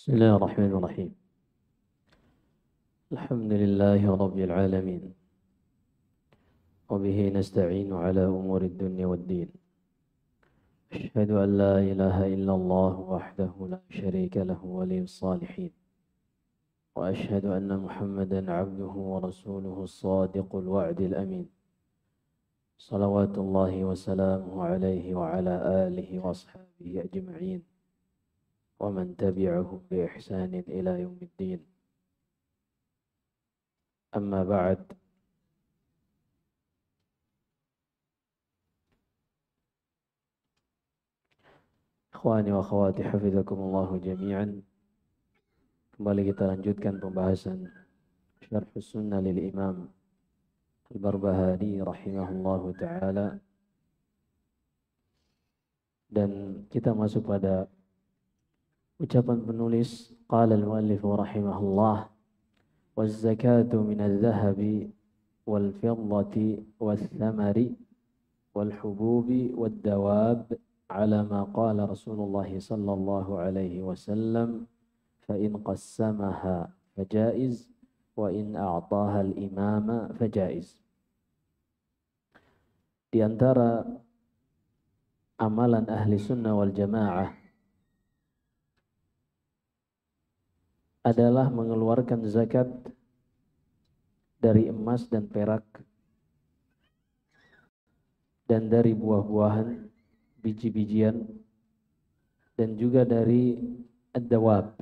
بسم الله الرحمن الرحيم. الحمد لله رب العالمين، وبه نستعين على أمور الدنيا والدين. أشهد أن لا إله إلا الله وحده لا شريك له ولي الصالحين، وأشهد أن محمدا عبده ورسوله الصادق الوعد الأمين، صلوات الله وسلامه عليه وعلى آله وأصحابه أجمعين، ومن تبعهم بإحسان إلى يوم الدين. أما بعد، ikhwani wa akhwati hafizakumullah jami'an. Kembali kita lanjutkan pembahasan Syarh Sunnah lil Imam Al-Barbahari rahimahullahu ta'ala. Dan kita masuk pada ucapan penulis, qala al-muallif rahimahullah, waz-zakatu minadh-dhahabi wal-fiddati wath-thamari wal-hububi wad-dawab ala ma qala Rasulullah sallallahu alaihi wasallam fa in qassamaha fajaiz wa in a'taha al-imama fajaiz. Di antara amalan ahli sunnah wal jamaah adalah mengeluarkan zakat dari emas dan perak dan dari buah-buahan, biji-bijian, dan juga dari ad-dawab.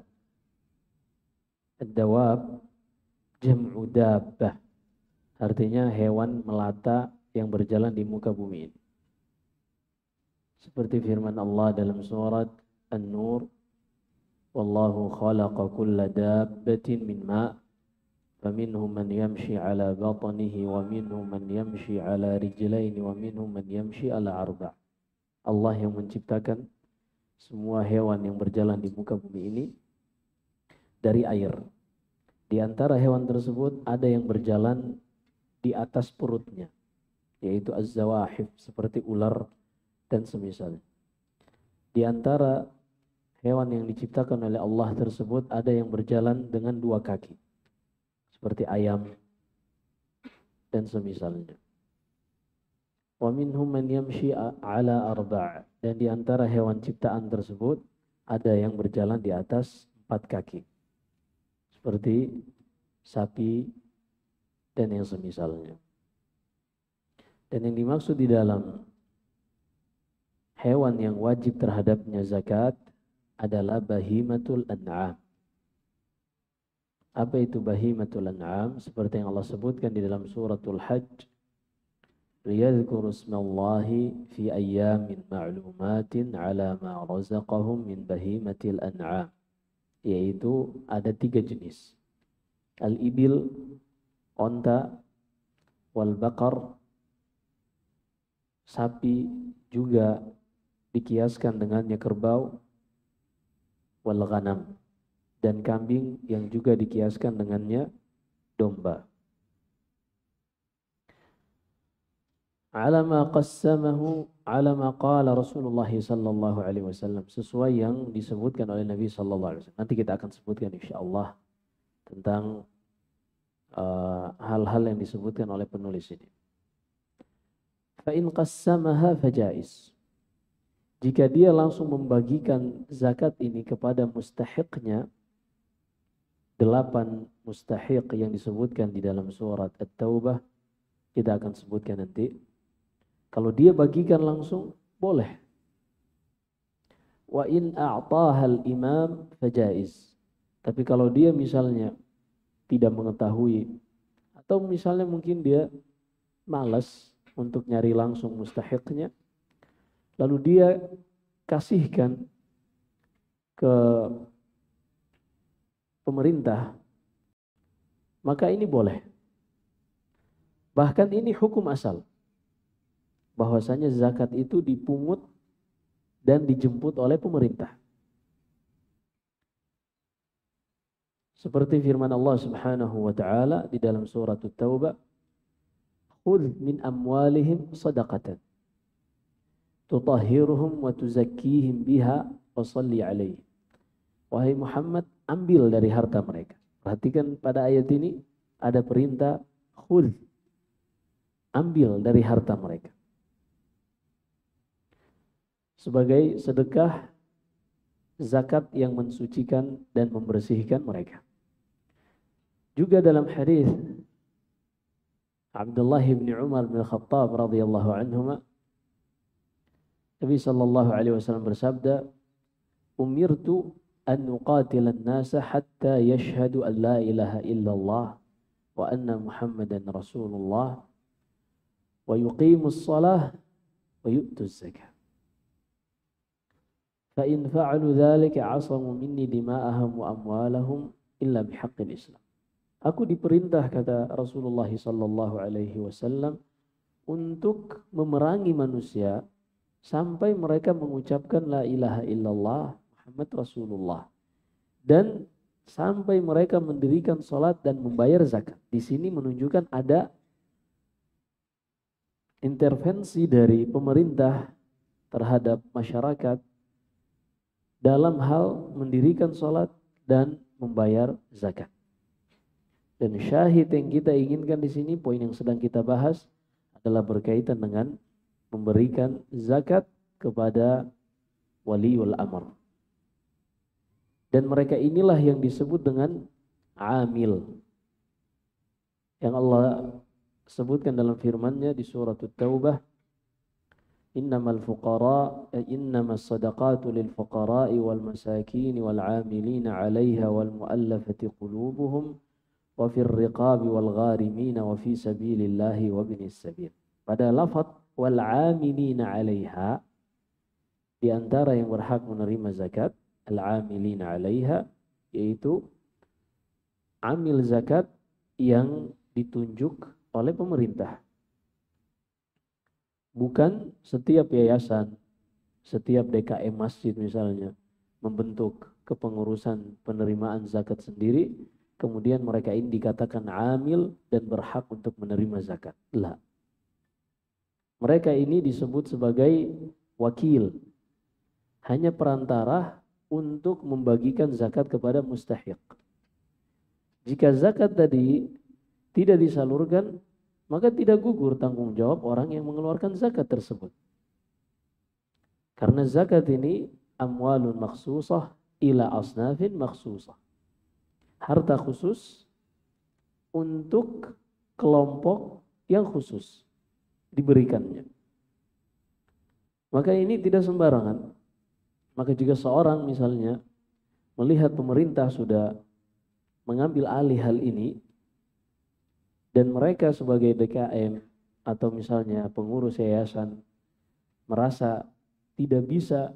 Ad-dawab jam'u dabbah, artinya hewan melata yang berjalan di muka bumi ini. Seperti firman Allah dalam surat An-Nur, wallahu khalaqa kulla dabbatin min ma' faminhum man yamshi ala batnihi wa minhum man yamshi ala rijlaini wa minhum man yamshi ala arba'. Allah yang menciptakan semua hewan yang berjalan di muka bumi ini dari air. Di antara hewan tersebut ada yang berjalan di atas perutnya, yaitu az-zawahif, seperti ular dan semisalnya. Di antara hewan yang diciptakan oleh Allah tersebut ada yang berjalan dengan dua kaki, seperti ayam dan semisalnya. Wa minhum man yamshi ala arba', dan di antara hewan ciptaan tersebut ada yang berjalan di atas 4 kaki, seperti sapi dan yang semisalnya. Dan yang dimaksud di dalam hewan yang wajib terhadapnya zakat adalah bahimatul an'am. Apa itu bahimatul an'am? Seperti yang Allah sebutkan di dalam suratul Hajj, liyadhkuru ismallahi fi ayyamin ma'lumatin ala ma razaqahum min bahimatil an'am. Yaitu ada 3 jenis. Al-ibil, onta, wal baqar, sapi, juga dikiaskan dengannya kerbau, wal ghanam, dan kambing yang juga dikiaskan dengannya domba. Ala ma qassamahu ala ma qala Rasulullah sallallahu alaihi wasallam, sesuai yang disebutkan oleh Nabi sallallahu alaihi wasallam. Nanti kita akan sebutkan insyaallah tentang hal-hal yang disebutkan oleh penulis ini. Fa in qassamaha fajaiz. Jika dia langsung membagikan zakat ini kepada mustahiqnya, 8 mustahiq yang disebutkan di dalam surat At-Taubah, kita akan sebutkan nanti. Kalau dia bagikan langsung, boleh. Wa in a'taha al-imam fajaiz. Tapi kalau dia misalnya tidak mengetahui, atau misalnya mungkin dia malas untuk nyari langsung mustahiqnya, lalu dia kasihkan ke pemerintah, maka ini boleh. Bahkan ini hukum asal, bahwasanya zakat itu dipungut dan dijemput oleh pemerintah. Seperti firman Allah Subhanahu wa taala di dalam surat At-Taubah, khudh min amwalihim sadaqatan tutahhiruhum wa tuzakkihim biha wa shalli alaihim. wahai Muhammad, ambil dari harta mereka. Perhatikan pada ayat ini ada perintah khudh, ambil dari harta mereka. Sebagai sedekah zakat yang mensucikan dan membersihkan mereka. Juga dalam hadis Abdullah bin Umar bin Khattab radhiyallahu anhuma, Nabi sallallahu alaihi wasallam bersabda, "Umirtu an nuqatila an-nasa hatta yashhadu an la ilaha illallah wa anna Muhammadan Rasulullah wa yuqimus shalah wa yu'tuz zakah. Fa in fa'alu dzalika 'asamu minni dima'ahum wa amwalahum illa bihaqqil Islam." Aku diperintah, kata Rasulullah sallallahu alaihi wasallam, untuk memerangi manusia sampai mereka mengucapkan la ilaha illallah Muhammad Rasulullah, dan sampai mereka mendirikan salat dan membayar zakat. Di sini menunjukkan ada intervensi dari pemerintah terhadap masyarakat dalam hal mendirikan salat dan membayar zakat. Dan syahid yang kita inginkan di sini, poin yang sedang kita bahas adalah berkaitan dengan memberikan zakat kepada waliul amr. Dan mereka inilah yang disebut dengan amil, yang Allah sebutkan dalam firman-Nya di surat At-Taubah, innamas sadaqatu lil fuqara'i wal masakin wal 'amilina 'alaiha wal mu'allafati qulubuhum wa fir riqabi wal gharimina wa fi sabilillahi wa binis sabil. Pada lafaz wal 'amilina 'alaiha, di antara yang berhak menerima zakat al-'amilina 'alaiha, yaitu amil zakat yang ditunjuk oleh pemerintah. Bukan setiap yayasan, setiap DKM masjid misalnya membentuk kepengurusan penerimaan zakat sendiri, kemudian mereka ini dikatakan amil dan berhak untuk menerima zakat. Lah. Mereka ini disebut sebagai wakil, hanya perantara untuk membagikan zakat kepada mustahiq. Jika zakat tadi tidak disalurkan, maka tidak gugur tanggung jawab orang yang mengeluarkan zakat tersebut. Karena zakat ini amwalun makhsusah ila asnafin makhsusah. Harta khusus untuk kelompok yang khusus diberikannya. Maka ini tidak sembarangan. Maka jika seorang misalnya melihat pemerintah sudah mengambil alih hal ini, dan mereka sebagai DKM atau misalnya pengurus yayasan merasa tidak bisa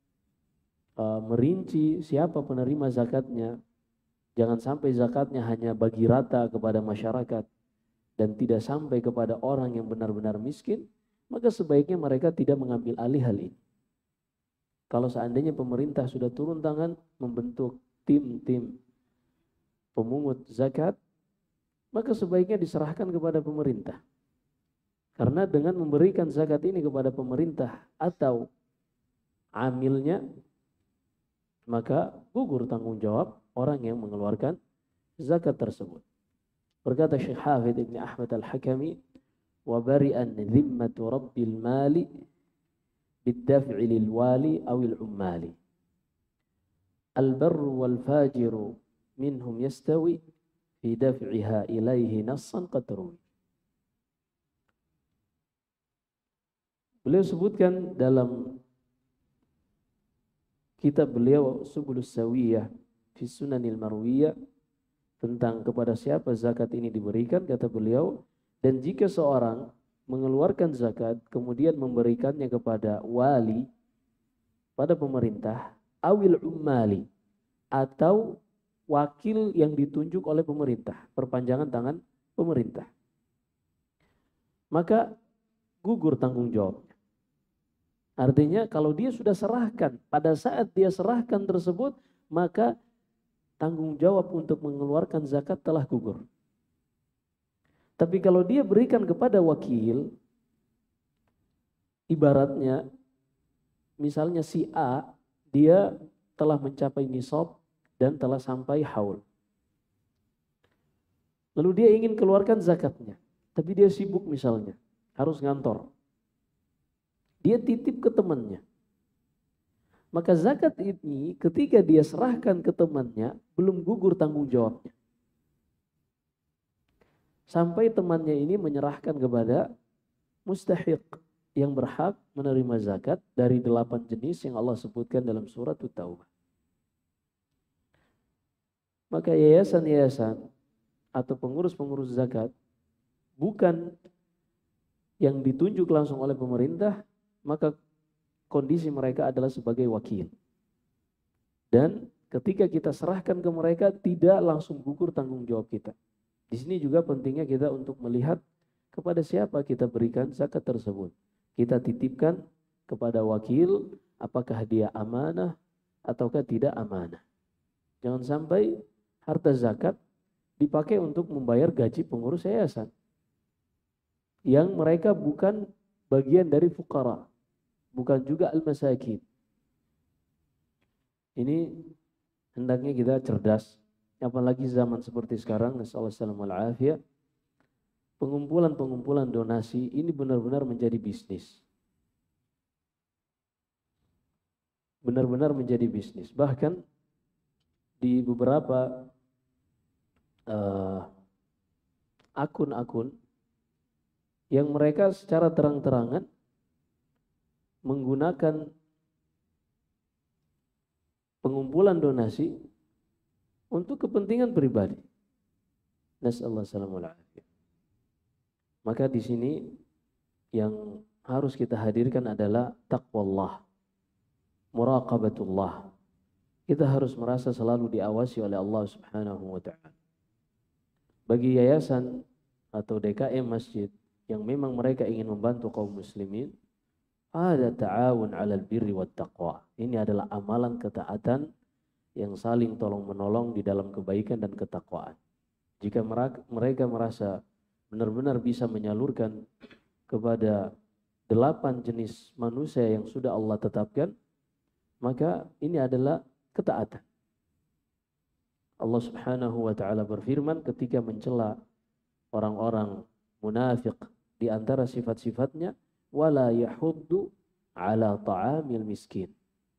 merinci siapa penerima zakatnya, jangan sampai zakatnya hanya bagi rata kepada masyarakat dan tidak sampai kepada orang yang benar-benar miskin, maka sebaiknya mereka tidak mengambil alih hal ini. Kalau seandainya pemerintah sudah turun tangan membentuk tim-tim pemungut zakat, maka sebaiknya diserahkan kepada pemerintah. Karena dengan memberikan zakat ini kepada pemerintah atau amilnya, maka gugur tanggung jawab orang yang mengeluarkan zakat tersebut. Berkata Syekh Hafidh Ibn Ahmad Al-Hakami, wa bari'an zimmatu rabbil mali bid-daf'i lil wali awil ummali. Al-barru wal fajiru minhum yastawi fi daf'iha ilaihi nassan qatruwi. Beliau sebutkan dalam kitab beliau Subulus Sawiyah fi Sunanil Marwiyah tentang kepada siapa zakat ini diberikan, kata beliau, dan jika seorang mengeluarkan zakat kemudian memberikannya kepada wali pada pemerintah awil ummali atau wakil yang ditunjuk oleh pemerintah, perpanjangan tangan pemerintah, maka gugur tanggung jawabnya. Artinya kalau dia sudah serahkan, pada saat dia serahkan tersebut, maka tanggung jawab untuk mengeluarkan zakat telah gugur. Tapi kalau dia berikan kepada wakil, ibaratnya misalnya si A, dia telah mencapai nisab dan telah sampai haul. Lalu dia ingin keluarkan zakatnya, tapi dia sibuk misalnya, harus ngantor. Dia titip ke temannya. Maka zakat ini ketika dia serahkan ke temannya, belum gugur tanggung jawabnya. Sampai temannya ini menyerahkan kepada mustahiq yang berhak menerima zakat dari 8 jenis yang Allah sebutkan dalam surat At-Taubah. Maka yayasan-yayasan atau pengurus-pengurus zakat bukan yang ditunjuk langsung oleh pemerintah, maka kondisi mereka adalah sebagai wakil. Dan ketika kita serahkan ke mereka, tidak langsung gugur tanggung jawab kita. Di sini juga pentingnya kita untuk melihat kepada siapa kita berikan zakat tersebut. Kita titipkan kepada wakil, apakah dia amanah ataukah tidak amanah. Jangan sampai harta zakat dipakai untuk membayar gaji pengurus yayasan yang mereka bukan bagian dari fuqara, bukan juga al-masakin. Ini hendaknya kita cerdas, apalagi zaman seperti sekarang, nasallallahu alaihi wasallam, pengumpulan donasi ini benar-benar menjadi bisnis. Benar-benar menjadi bisnis. Bahkan di beberapa akun-akun yang mereka secara terang-terangan menggunakan pengumpulan donasi untuk kepentingan pribadi. Nasallahu alaihi wasallam. Maka di sini yang harus kita hadirkan adalah taqwallah, muraqabatullah. Kita harus merasa selalu diawasi oleh Allah Subhanahu wa taala. Bagi yayasan atau DKM masjid yang memang mereka ingin membantu kaum muslimin, ada ta'awun 'alal birri wat taqwa. Ini adalah amalan ketaatan yang saling tolong-menolong di dalam kebaikan dan ketakwaan. Jika mereka merasa benar-benar bisa menyalurkan kepada 8 jenis manusia yang sudah Allah tetapkan, maka ini adalah ketaatan. Allah Subhanahu wa taala berfirman ketika mencela orang-orang munafik di antara sifat-sifatnya, wala yahuddu ala ta'amil miskin.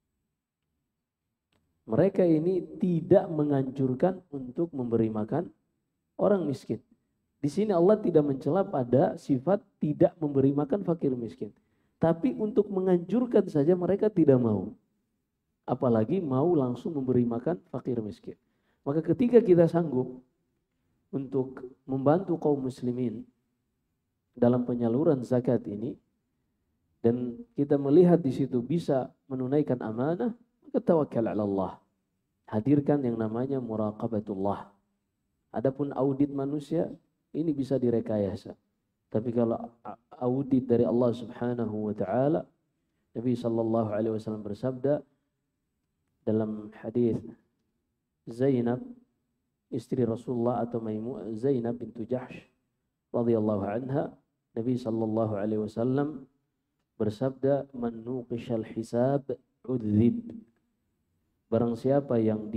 Mereka ini tidak menganjurkan untuk memberi makan orang miskin. Di sini Allah tidak mencela pada sifat tidak memberi makan fakir miskin. Tapi untuk menganjurkan saja mereka tidak mau. Apalagi mau langsung memberi makan fakir miskin. Maka ketika kita sanggup untuk membantu kaum muslimin dalam penyaluran zakat ini, dan kita melihat di situ bisa menunaikan amanah, maka tawakkal 'ala Allah. Hadirkan yang namanya muraqabatullah. Adapun audit manusia, ini bisa direkayasa. Tapi kalau audit dari Allah Subhanahu wa taala, Nabi sallallahu alaihi wasallam bersabda dalam hadis Zainab istri Rasulullah atau Zainab bintu Jahsh radhiyallahu anha, Nabi sallallahu alaihi wasallam bersabda, man nuqishal hisab udzib. Barang siapa yang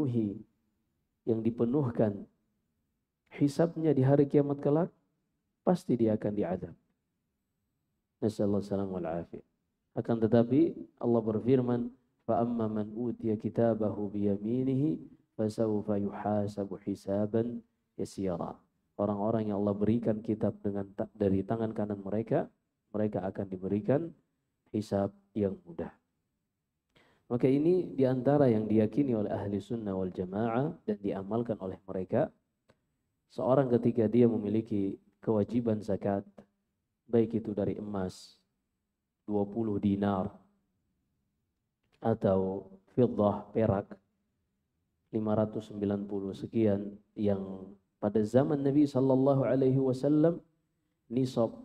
dipenuhkan hisabnya di hari kiamat kelak, pasti dia akan diazab. Nasallahu alaihi wasallam. Akan tetapi Allah berfirman, fa amma man utiya kitabahu bi yaminihi fasawfa yuhasabu hisaban yasira. Orang-orang yang Allah berikan kitab dari tangan kanan mereka, mereka akan diberikan hisab yang mudah. Maka ini diantara yang diyakini oleh ahli sunnah wal jamaah dan diamalkan oleh mereka. Seorang ketika dia memiliki kewajiban zakat, baik itu dari emas 20 dinar atau fiddah perak 590 sekian, yang pada zaman Nabi sallallahu alaihi wasallam nisab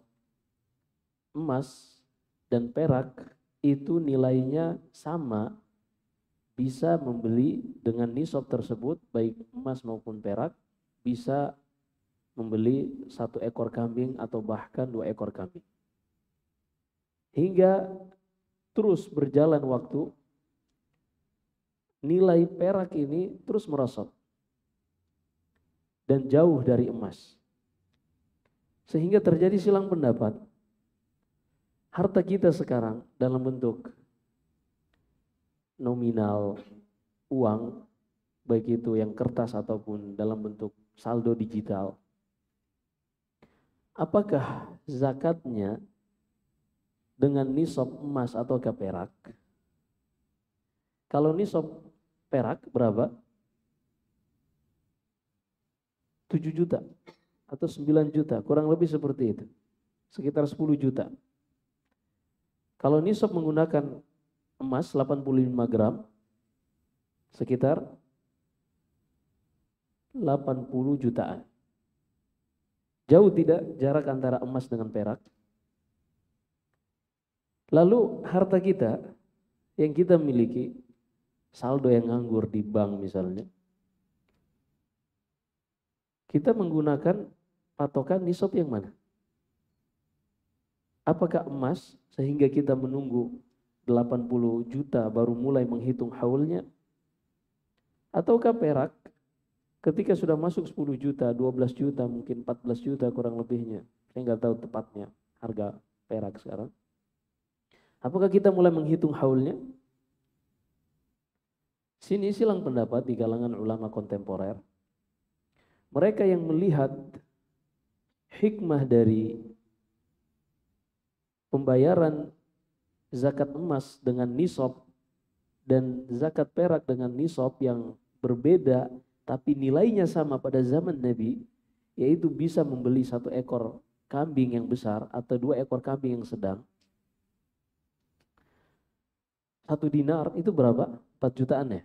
emas dan perak itu nilainya sama, bisa membeli dengan nisab tersebut baik emas maupun perak, bisa membeli 1 ekor kambing atau bahkan 2 ekor kambing. Hingga terus berjalan waktu, nilai perak ini terus merosot dan jauh dari emas. Sehingga terjadi silang pendapat. Harta kita sekarang dalam bentuk nominal uang, baik itu yang kertas ataupun dalam bentuk saldo digital. Apakah zakatnya dengan nisab emas atau perak? Kalau nisab perak berapa? 7 juta atau 9 juta, kurang lebih seperti itu. Sekitar 10 juta. Kalau nisab menggunakan emas 85 gram, sekitar 80 jutaan. Jauh tidak jarak antara emas dengan perak? Lalu harta kita yang kita miliki, saldo yang nganggur di bank misalnya, kita menggunakan patokan nisab yang mana? Apakah emas sehingga kita menunggu 80 juta baru mulai menghitung haulnya? Ataukah perak ketika sudah masuk 10 juta, 12 juta, mungkin 14 juta kurang lebihnya. Saya nggak tahu tepatnya harga perak sekarang. Apakah kita mulai menghitung haulnya? Sini silang pendapat di kalangan ulama kontemporer. Mereka yang melihat hikmah dari pembayaran zakat emas dengan nisab dan zakat perak dengan nisab yang berbeda tapi nilainya sama pada zaman Nabi, yaitu bisa membeli 1 ekor kambing yang besar atau 2 ekor kambing yang sedang. 1 dinar itu berapa? 4 jutaan ya?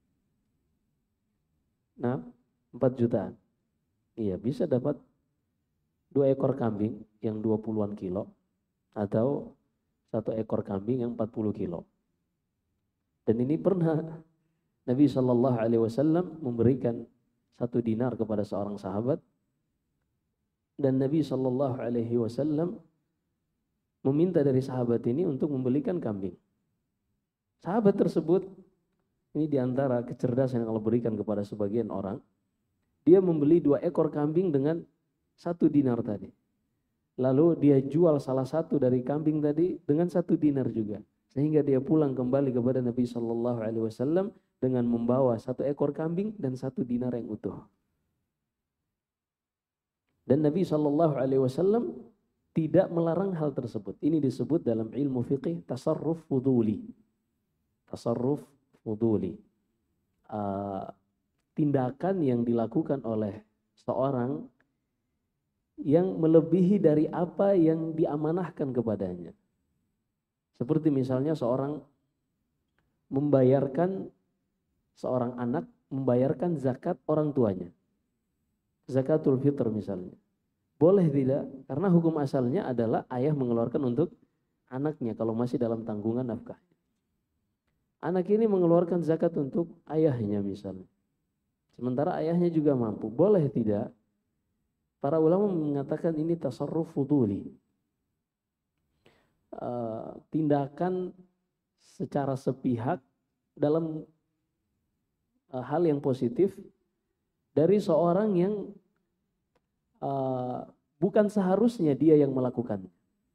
Nah, 4 jutaan. Iya, bisa dapat 2 ekor kambing yang 20-an kilo atau 1 ekor kambing yang 40 kilo. Dan ini pernah Nabi SAW memberikan 1 dinar kepada seorang sahabat, dan Nabi SAW meminta dari sahabat ini untuk membelikan kambing. Sahabat tersebut, ini diantara kecerdasan yang Allah berikan kepada sebagian orang, dia membeli 2 ekor kambing dengan 1 dinar tadi. Lalu dia jual salah satu dari kambing tadi dengan 1 dinar juga. Sehingga dia pulang kembali kepada Nabi SAW dengan membawa 1 ekor kambing dan 1 dinar yang utuh. Dan Nabi SAW tidak melarang hal tersebut. Ini disebut dalam ilmu fiqih tasarruf fuduli. Tasarruf fuduli. Tindakan yang dilakukan oleh seorang yang melebihi dari apa yang diamanahkan kepadanya. Seperti misalnya seorang anak membayarkan zakat orang tuanya. Zakatul fitr misalnya. Boleh tidak? Karena hukum asalnya adalah ayah mengeluarkan untuk anaknya kalau masih dalam tanggungan nafkah. Anak ini mengeluarkan zakat untuk ayahnya misalnya. Sementara ayahnya juga mampu. Boleh tidak? Para ulama mengatakan ini tasarruf fuduli. Tindakan secara sepihak dalam hal yang positif dari seorang yang bukan seharusnya dia yang melakukannya.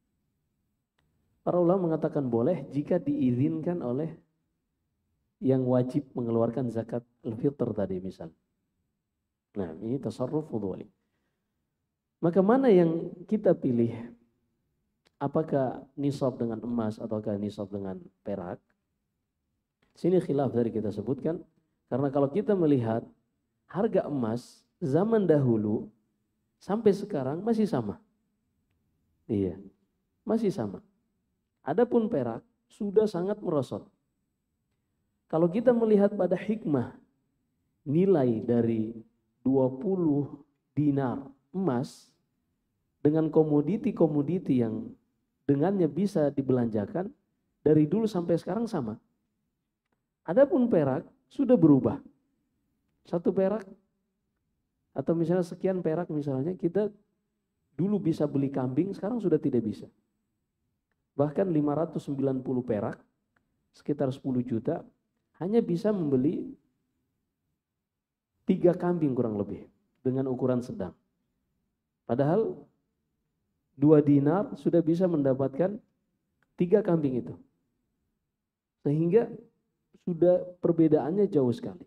Para ulama mengatakan boleh jika diizinkan oleh yang wajib mengeluarkan zakat al-fitr tadi misal. Nah, ini tasarruf fuduli. Maka mana yang kita pilih? Apakah nisab dengan emas ataukah nisab dengan perak? Sini khilaf dari kita sebutkan. Karena kalau kita melihat harga emas zaman dahulu sampai sekarang masih sama. Iya, masih sama. Adapun perak sudah sangat merosot. Kalau kita melihat pada hikmah nilai dari 20 dinar emas dengan komoditi-komoditi yang dengannya bisa dibelanjakan dari dulu sampai sekarang sama. Adapun perak sudah berubah. 1 perak atau misalnya sekian perak misalnya kita dulu bisa beli kambing, sekarang sudah tidak bisa. Bahkan 590 perak sekitar 10 juta hanya bisa membeli 3 kambing kurang lebih dengan ukuran sedang. Padahal 2 dinar sudah bisa mendapatkan 3 kambing itu. Sehingga sudah perbedaannya jauh sekali.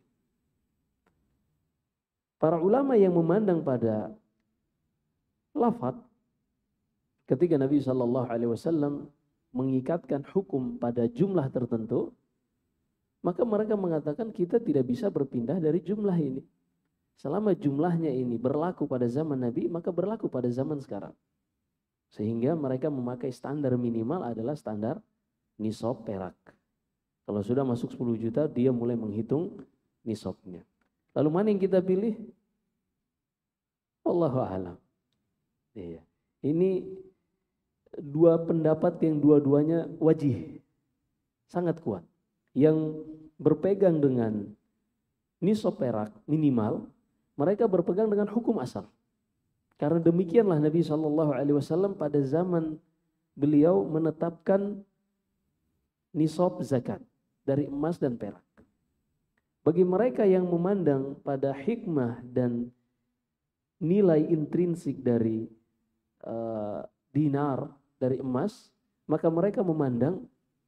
Para ulama yang memandang pada lafaz ketika Nabi Shallallahu Alaihi Wasallam mengikatkan hukum pada jumlah tertentu, maka mereka mengatakan kita tidak bisa berpindah dari jumlah ini. Selama jumlahnya ini berlaku pada zaman Nabi, maka berlaku pada zaman sekarang. Sehingga mereka memakai standar minimal adalah standar nisab perak. Kalau sudah masuk 10 juta, dia mulai menghitung nisabnya. Lalu mana yang kita pilih? Wallahu a'lam. Iya. Ini 2 pendapat yang dua-duanya wajih. Sangat kuat. Yang berpegang dengan nisab perak minimal, mereka berpegang dengan hukum asal. Karena demikianlah Nabi SAW pada zaman beliau menetapkan nisab zakat dari emas dan perak. Bagi mereka yang memandang pada hikmah dan nilai intrinsik dari dinar, dari emas, maka mereka memandang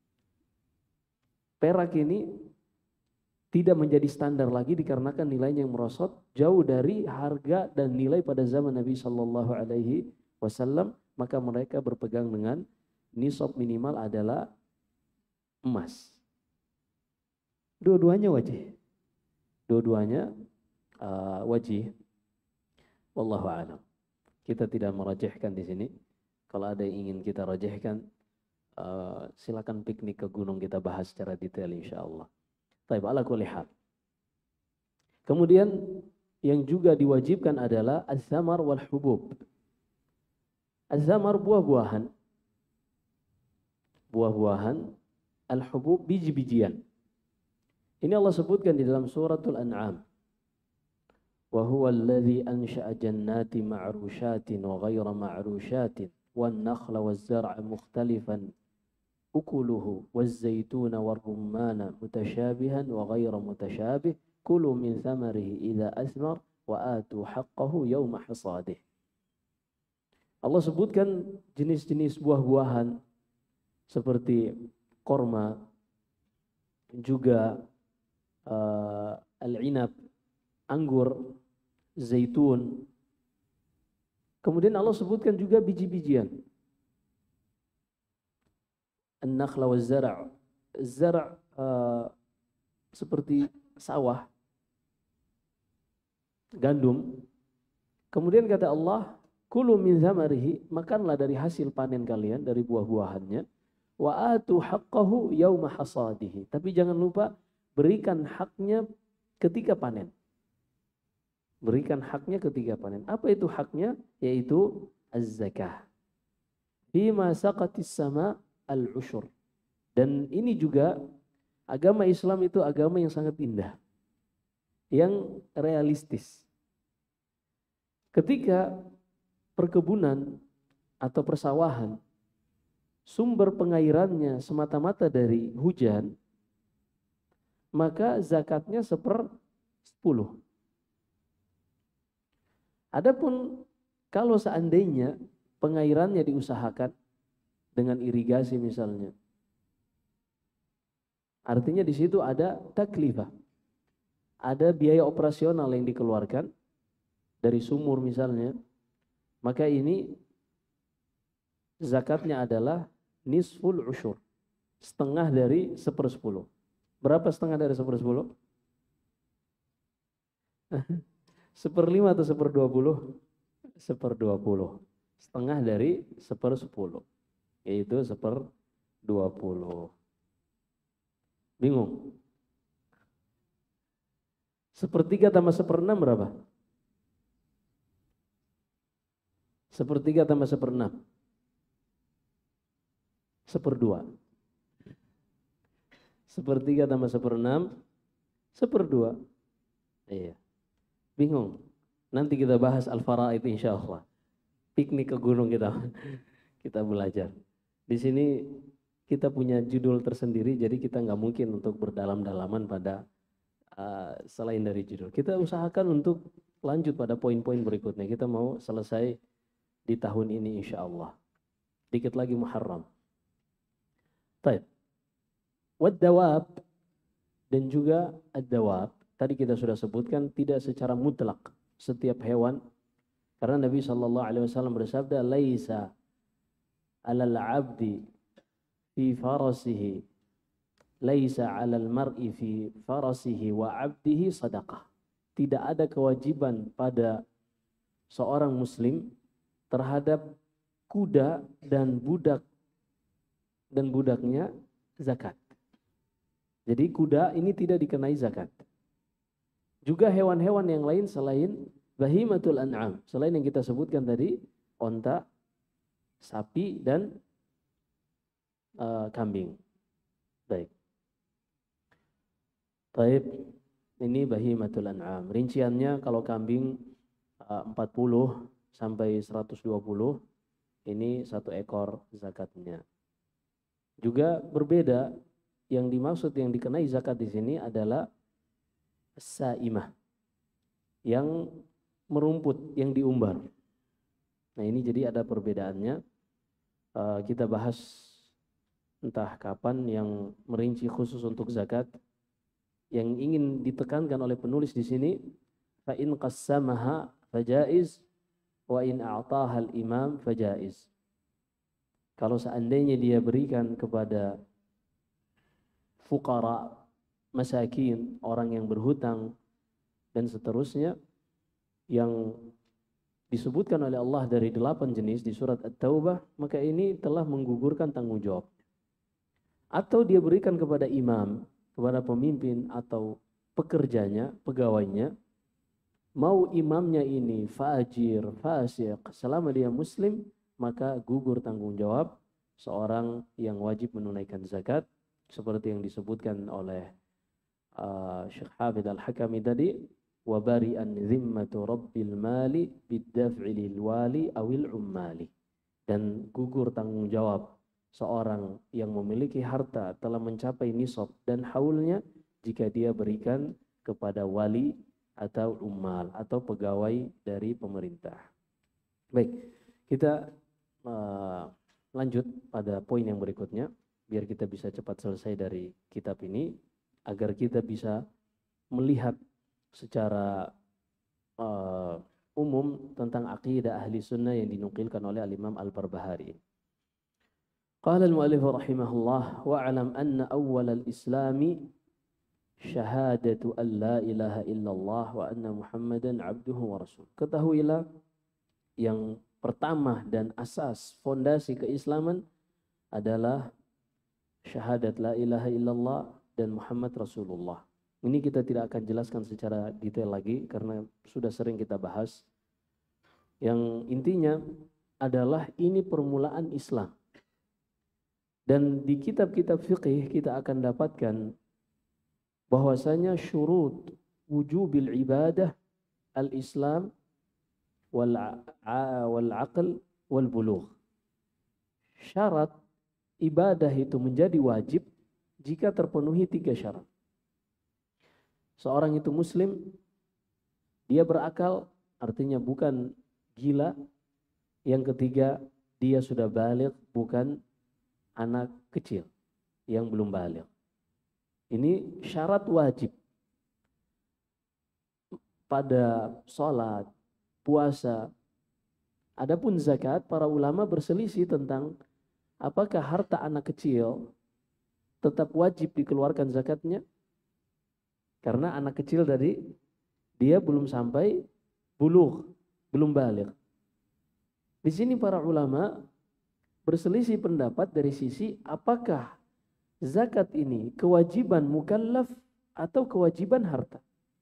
perak ini tidak menjadi standar lagi dikarenakan nilainya yang merosot jauh dari harga dan nilai pada zaman Nabi Shallallahu Alaihi Wasallam, maka mereka berpegang dengan nisab minimal adalah emas. Dua-duanya wajih. Dua-duanya wajih. Wallahu a'lam. Kita tidak merajihkan di sini. Kalau ada yang ingin kita rajihkan, silakan piknik ke gunung, kita bahas secara detail insyaallah. Baik, ala kulli hal. Kemudian yang juga diwajibkan adalah az-zamar wal hubub. Az-zamar buah-buahan. Buah-buahan, al-hubub biji-bijian. Ini Allah sebutkan di dalam suratul An'am. Wa huwa alladhi ansha'a jannati ma'rushatin wa ghayra ma'rushatin wan nakhla waz zar'a mukhtalifan ukuluhu waz zaituna war rumman mutashabihan wa ghayra mutashabih kulu min thamarihi idza asmar wa atu haqqahu yawma hasadih. Allah sebutkan jenis-jenis buah-buahan seperti korma, juga al-inab, anggur, zaitun. Kemudian Allah sebutkan juga biji-bijian. An-nakhla wa zara'. Zara' seperti sawah, gandum. Kemudian kata Allah, kulu min zamarihi, makanlah dari hasil panen kalian, dari buah-buahannya. Wa atu haqqahu yauma hasadihi. Tapi jangan lupa berikan haknya ketika panen. Berikan haknya ketika panen. Apa itu haknya? Yaitu az-zakah. Bima saqatis sama al-ushur. Dan ini juga agama Islam itu agama yang sangat indah. Yang realistis. Ketika perkebunan atau persawahan sumber pengairannya semata-mata dari hujan, maka zakatnya 1/10. Adapun kalau seandainya pengairannya diusahakan dengan irigasi misalnya, artinya di situ ada taklifah, ada biaya operasional yang dikeluarkan dari sumur misalnya, maka ini zakatnya adalah nisful ushur, setengah dari 1/10. Berapa setengah dari 1/10? 1/5 atau 1/20? 1/20. Setengah dari 1/10. Yaitu 1/20. Bingung? 1/3 tambah 1/6 berapa? 1/3 tambah 1/6. 1/2. 1/3 tambah 1/6, 1/2. Iya. Bingung? Nanti kita bahas al-faraid insyaallah. Piknik ke gunung kita belajar. Di sini kita punya judul tersendiri, jadi kita nggak mungkin untuk berdalam-dalaman pada selain dari judul. Kita usahakan untuk lanjut pada poin-poin berikutnya. Kita mau selesai di tahun ini insya Allah. Dikit lagi Muharram. Baik. Wad-dawab dan juga ad-dawab. Tadi kita sudah sebutkan tidak secara mutlak setiap hewan. Karena Nabi SAW bersabda, "Laisa 'alal 'abdi fi farasihi, laisa 'alal mar'i fi farasihi wa 'abdihi sadaqah." Tidak ada kewajiban pada seorang muslim terhadap kuda dan budaknya zakat. Jadi kuda ini tidak dikenai zakat. Juga hewan-hewan yang lain selain bahimatul an'am, selain yang kita sebutkan tadi, onta, sapi dan kambing. Baik. Baik, ini bahimatul an'am. Rinciannya kalau kambing 40 sampai 120, ini 1 ekor zakatnya. Juga berbeda, yang dimaksud yang dikenai zakat di sini adalah saimah, yang merumput, yang diumbar. Nah ini jadi ada perbedaannya. Kita bahas entah kapan yang merinci khusus untuk zakat. Yang ingin ditekankan oleh penulis di sini, fa in qassamaha fajaiz wa in a'taha al-imam fajaiz. Kalau seandainya dia berikan kepada fuqara, masakin, orang yang berhutang dan seterusnya, yang disebutkan oleh Allah dari 8 jenis di surat At-Taubah, maka ini telah menggugurkan tanggung jawab. Atau dia berikan kepada imam, kepada pemimpin atau pekerjanya, pegawainya, mau imamnya ini fajir, fasik, selama dia muslim, maka gugur tanggung jawab seorang yang wajib menunaikan zakat, seperti yang disebutkan oleh Syekh Hafidz Al-Hakami tadi, wa bari'an zimmatu rabbil mali biddaf'i lil wali awil ummali. Dan gugur tanggung jawab seorang yang memiliki harta telah mencapai nisab dan haulnya jika dia berikan kepada wali atau ummal atau pegawai dari pemerintah. Baik, kita lanjut pada poin yang berikutnya biar kita bisa cepat selesai dari kitab ini, agar kita bisa melihat secara umum tentang aqidah ahli sunnah yang dinukilkan oleh Al-Imam Al-Barbahari. Qala al-mu'allif rahimahullah, wa'alam anna awwal al-islami syahadatu an la ilaha illallah wa anna muhammadan abduhu wa rasul. Ketahuilah yang pertama dan asas fondasi keislaman adalah syahadat la ilaha illallah dan Muhammad Rasulullah. Ini kita tidak akan jelaskan secara detail lagi karena sudah sering kita bahas. Yang intinya adalah ini permulaan Islam. Dan di kitab-kitab fiqih kita akan dapatkan bahwasanya syurut wujubil ibadah al-Islam wal aql wal bulugh. Syarat ibadah itu menjadi wajib jika terpenuhi 3 syarat. Seorang itu muslim, dia berakal, artinya bukan gila. Yang ketiga, dia sudah baligh, bukan anak kecil yang belum baligh. Ini syarat wajib pada sholat, puasa. Adapun zakat, para ulama berselisih tentang apakah harta anak kecil tetap wajib dikeluarkan zakatnya? Karena anak kecil tadi, dia belum sampai bulugh, belum baligh. Di sini para ulama berselisih pendapat dari sisi apakah zakat ini kewajiban mukallaf atau kewajiban harta.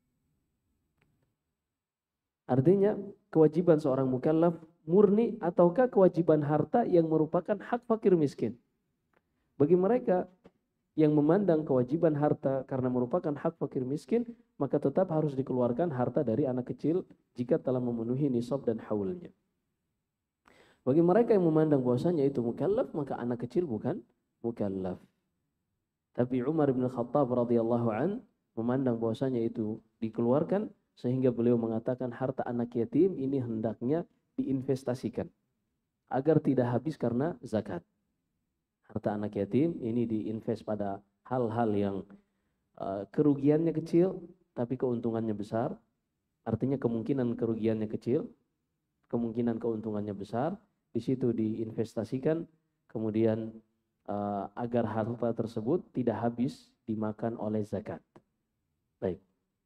Artinya kewajiban seorang mukallaf murni ataukah kewajiban harta yang merupakan hak fakir miskin. Bagi mereka yang memandang kewajiban harta karena merupakan hak fakir miskin, maka tetap harus dikeluarkan harta dari anak kecil jika telah memenuhi nisab dan haulnya. Bagi mereka yang memandang bahwasanya itu mukallaf, maka anak kecil bukan mukallaf. Tapi Umar bin Khattab radhiyallahu an memandang bahwasanya itu dikeluarkan, sehingga beliau mengatakan harta anak yatim ini hendaknya diinvestasikan agar tidak habis karena zakat. Harta anak yatim ini diinvest pada hal-hal yang kerugiannya kecil tapi keuntungannya besar. Artinya kemungkinan kerugiannya kecil, kemungkinan keuntungannya besar. Di situ diinvestasikan, kemudian agar harta tersebut tidak habis dimakan oleh zakat. Baik.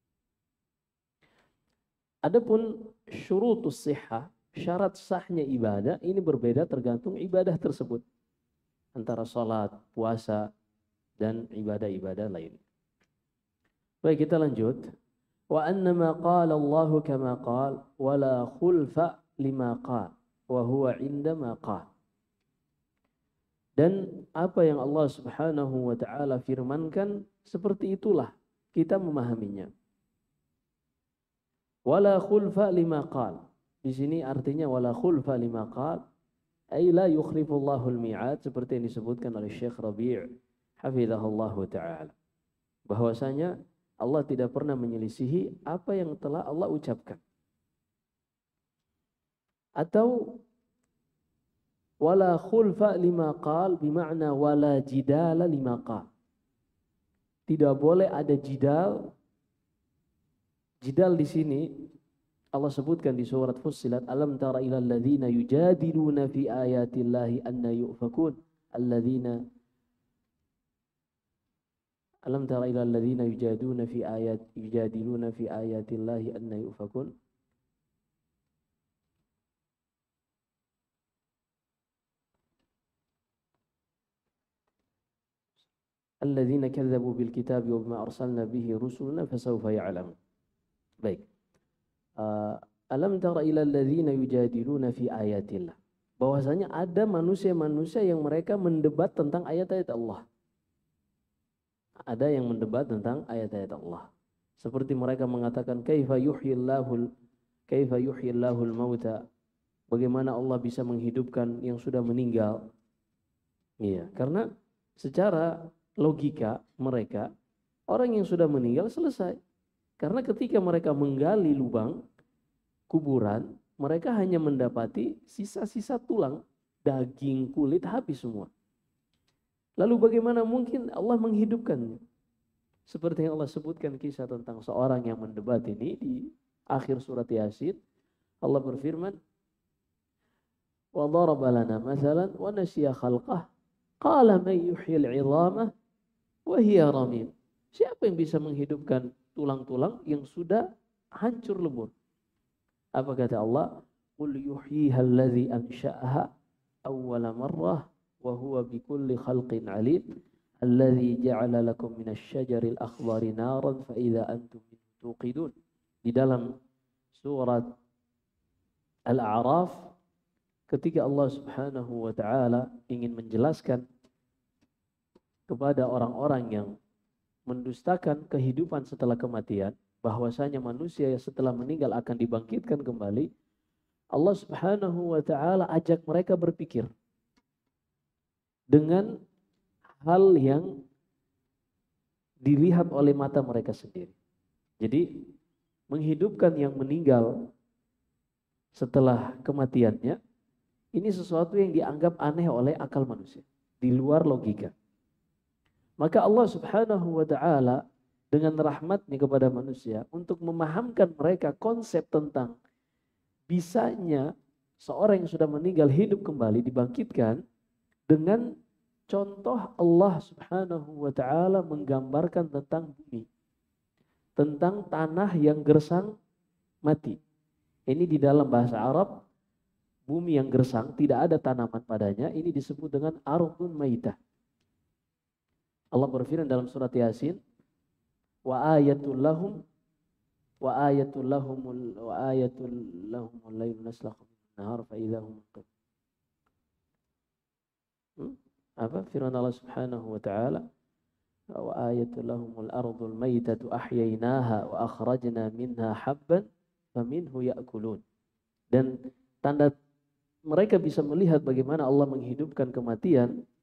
Adapun syurutus sihah, syarat sahnya ibadah ini berbeda tergantung ibadah tersebut. Antara salat, puasa, dan ibadah-ibadah lain. Baik, kita lanjut. Wa annama qala Allah kama qala wala khulfa lima qala wa huwa indama qala. Dan apa yang Allah Subhanahu wa taala firmankan seperti itulah kita memahaminya. Wala khulfa lima qala. Di sini artinya wala khulfa lima qala ay la yukhlifullahu al-mi'ad, seperti yang disebutkan oleh Syekh Rabi' hafizahullahu taala. Bahwasanya Allah tidak pernah menyelisihi apa yang telah Allah ucapkan. Atau wala khulfa lima qal bermakna wala jidala lima qal. Tidak boleh ada jidal. Jidal di sini Allah sebutkan di surat Fussilat, alam tara ilal ladzina yujadiluna fi ayatillahi anna yufakun alladzina alam tara ilal ladzina yujadiluna fi ayatillahi anna yufakun. Alladzina kadzabu bil kitabi wa bima arsalna bihi rusulana fasawfa ya'lamun. Baik. Alam tara ilal ladzina yujadiluna fi ayatillah. Bahwasanya ada manusia-manusia yang mereka mendebat tentang ayat-ayat Allah. Ada yang mendebat tentang ayat-ayat Allah. Seperti mereka mengatakan kaifa yuhyillahul mauta. Bagaimana Allah bisa menghidupkan yang sudah meninggal? Iya, karena secara logika mereka, orang yang sudah meninggal selesai. Karena ketika mereka menggali lubang kuburan, mereka hanya mendapati sisa-sisa tulang, daging, kulit, habis semua. Lalu bagaimana mungkin Allah menghidupkannya? Seperti yang Allah sebutkan kisah tentang seorang yang mendebat ini di akhir surat Yasin. Allah berfirman, wa daraba lana mathalan wa nasiya khalqah qala man yuhyil 'idhamah wa hiya ramim. Siapa yang bisa menghidupkan tulang-tulang yang sudah hancur lebur? Apa kata Allah? Qul yuhyiha alladhi ansha'aha awwala marrah wa huwa bikulli khalqin 'alim alladhi ja'ala lakum minasy-syajaril akhdari naran fa idza antum tuqidun. Di dalam surat Al-A'raf, ketika Allah Subhanahu wa taala ingin menjelaskan kepada orang-orang yang mendustakan kehidupan setelah kematian, bahwasanya manusia yang setelah meninggal akan dibangkitkan kembali, Allah Subhanahu wa taala ajak mereka berpikir dengan hal yang dilihat oleh mata mereka sendiri. Jadi menghidupkan yang meninggal setelah kematiannya ini sesuatu yang dianggap aneh oleh akal manusia, di luar logika. Maka Allah Subhanahu wa taala dengan rahmatnya kepada manusia untuk memahamkan mereka konsep tentang bisanya seorang yang sudah meninggal hidup kembali, dibangkitkan, dengan contoh Allah Subhanahu wa taala menggambarkan tentang bumi, tentang tanah yang gersang mati. Ini di dalam bahasa Arab, bumi yang gersang tidak ada tanaman padanya, ini disebut dengan ardhun maitah. Allah berfirman dalam surat Yasin, wa ayatul lahumul lailun naslakhu min nahar fa idza hum apa firman Allah Subhanahu wa taala, wa ayatul lahumul ardul maitatu ahyaynaha wa akhrajna minha habban faminhu ya'kulun. Dan tanda mereka bisa melihat bagaimana Allah menghidupkan kematian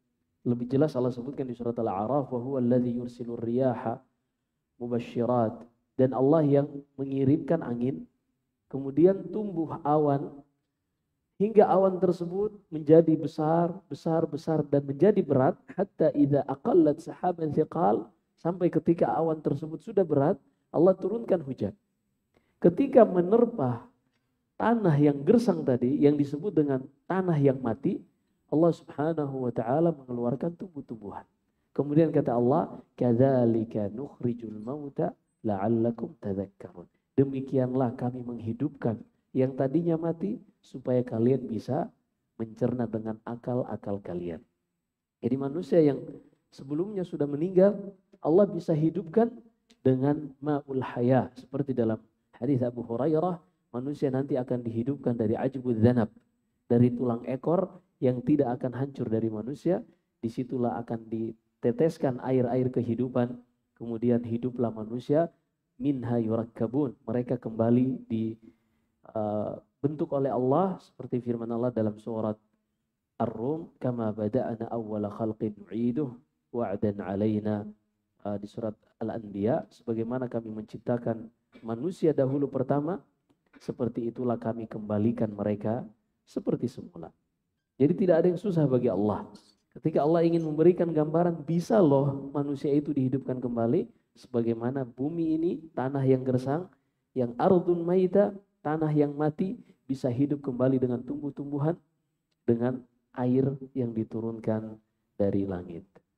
Lebih jelas Allah sebutkan di surat Al-A'raf, wa huwa alladzi yursilur riyaha mubasysyirat, dan Allah yang mengirimkan angin kemudian tumbuh awan hingga awan tersebut menjadi besar, besar, besar dan menjadi berat, hatta idza aqallat sahaban thiqal, sampai ketika awan tersebut sudah berat, Allah turunkan hujan. Ketika menerpa tanah yang gersang tadi, yang disebut dengan tanah yang mati, Allah Subhanahu wa taala mengeluarkan tumbuh-tumbuhan. Kemudian kata Allah, kadzalika nukhrijul mauta la'allakum tadhakkarun. Demikianlah kami menghidupkan yang tadinya mati supaya kalian bisa mencerna dengan akal-akal kalian. Jadi manusia yang sebelumnya sudah meninggal, Allah bisa hidupkan dengan ma'ul haya. Seperti dalam hadis Abu Hurairah, manusia nanti akan dihidupkan dari ajbud dzanab, dari tulang ekor yang tidak akan hancur dari manusia. Disitulah akan diteteskan air-air kehidupan, kemudian hiduplah manusia. Minha yurakkabun, mereka kembali dibentuk oleh Allah seperti firman Allah dalam surat Ar-Rum, kama bada'ana awwala khalqin nu'iduh wa'dan alaina, di surat Al-Anbiya, sebagaimana kami menciptakan manusia dahulu pertama, seperti itulah kami kembalikan mereka seperti semula. Jadi tidak ada yang susah bagi Allah. Ketika Allah ingin memberikan gambaran, bisa loh manusia itu dihidupkan kembali, sebagaimana bumi ini, tanah yang gersang, yang ardun maita, tanah yang mati, bisa hidup kembali dengan tumbuh-tumbuhan, dengan air yang diturunkan dari langit.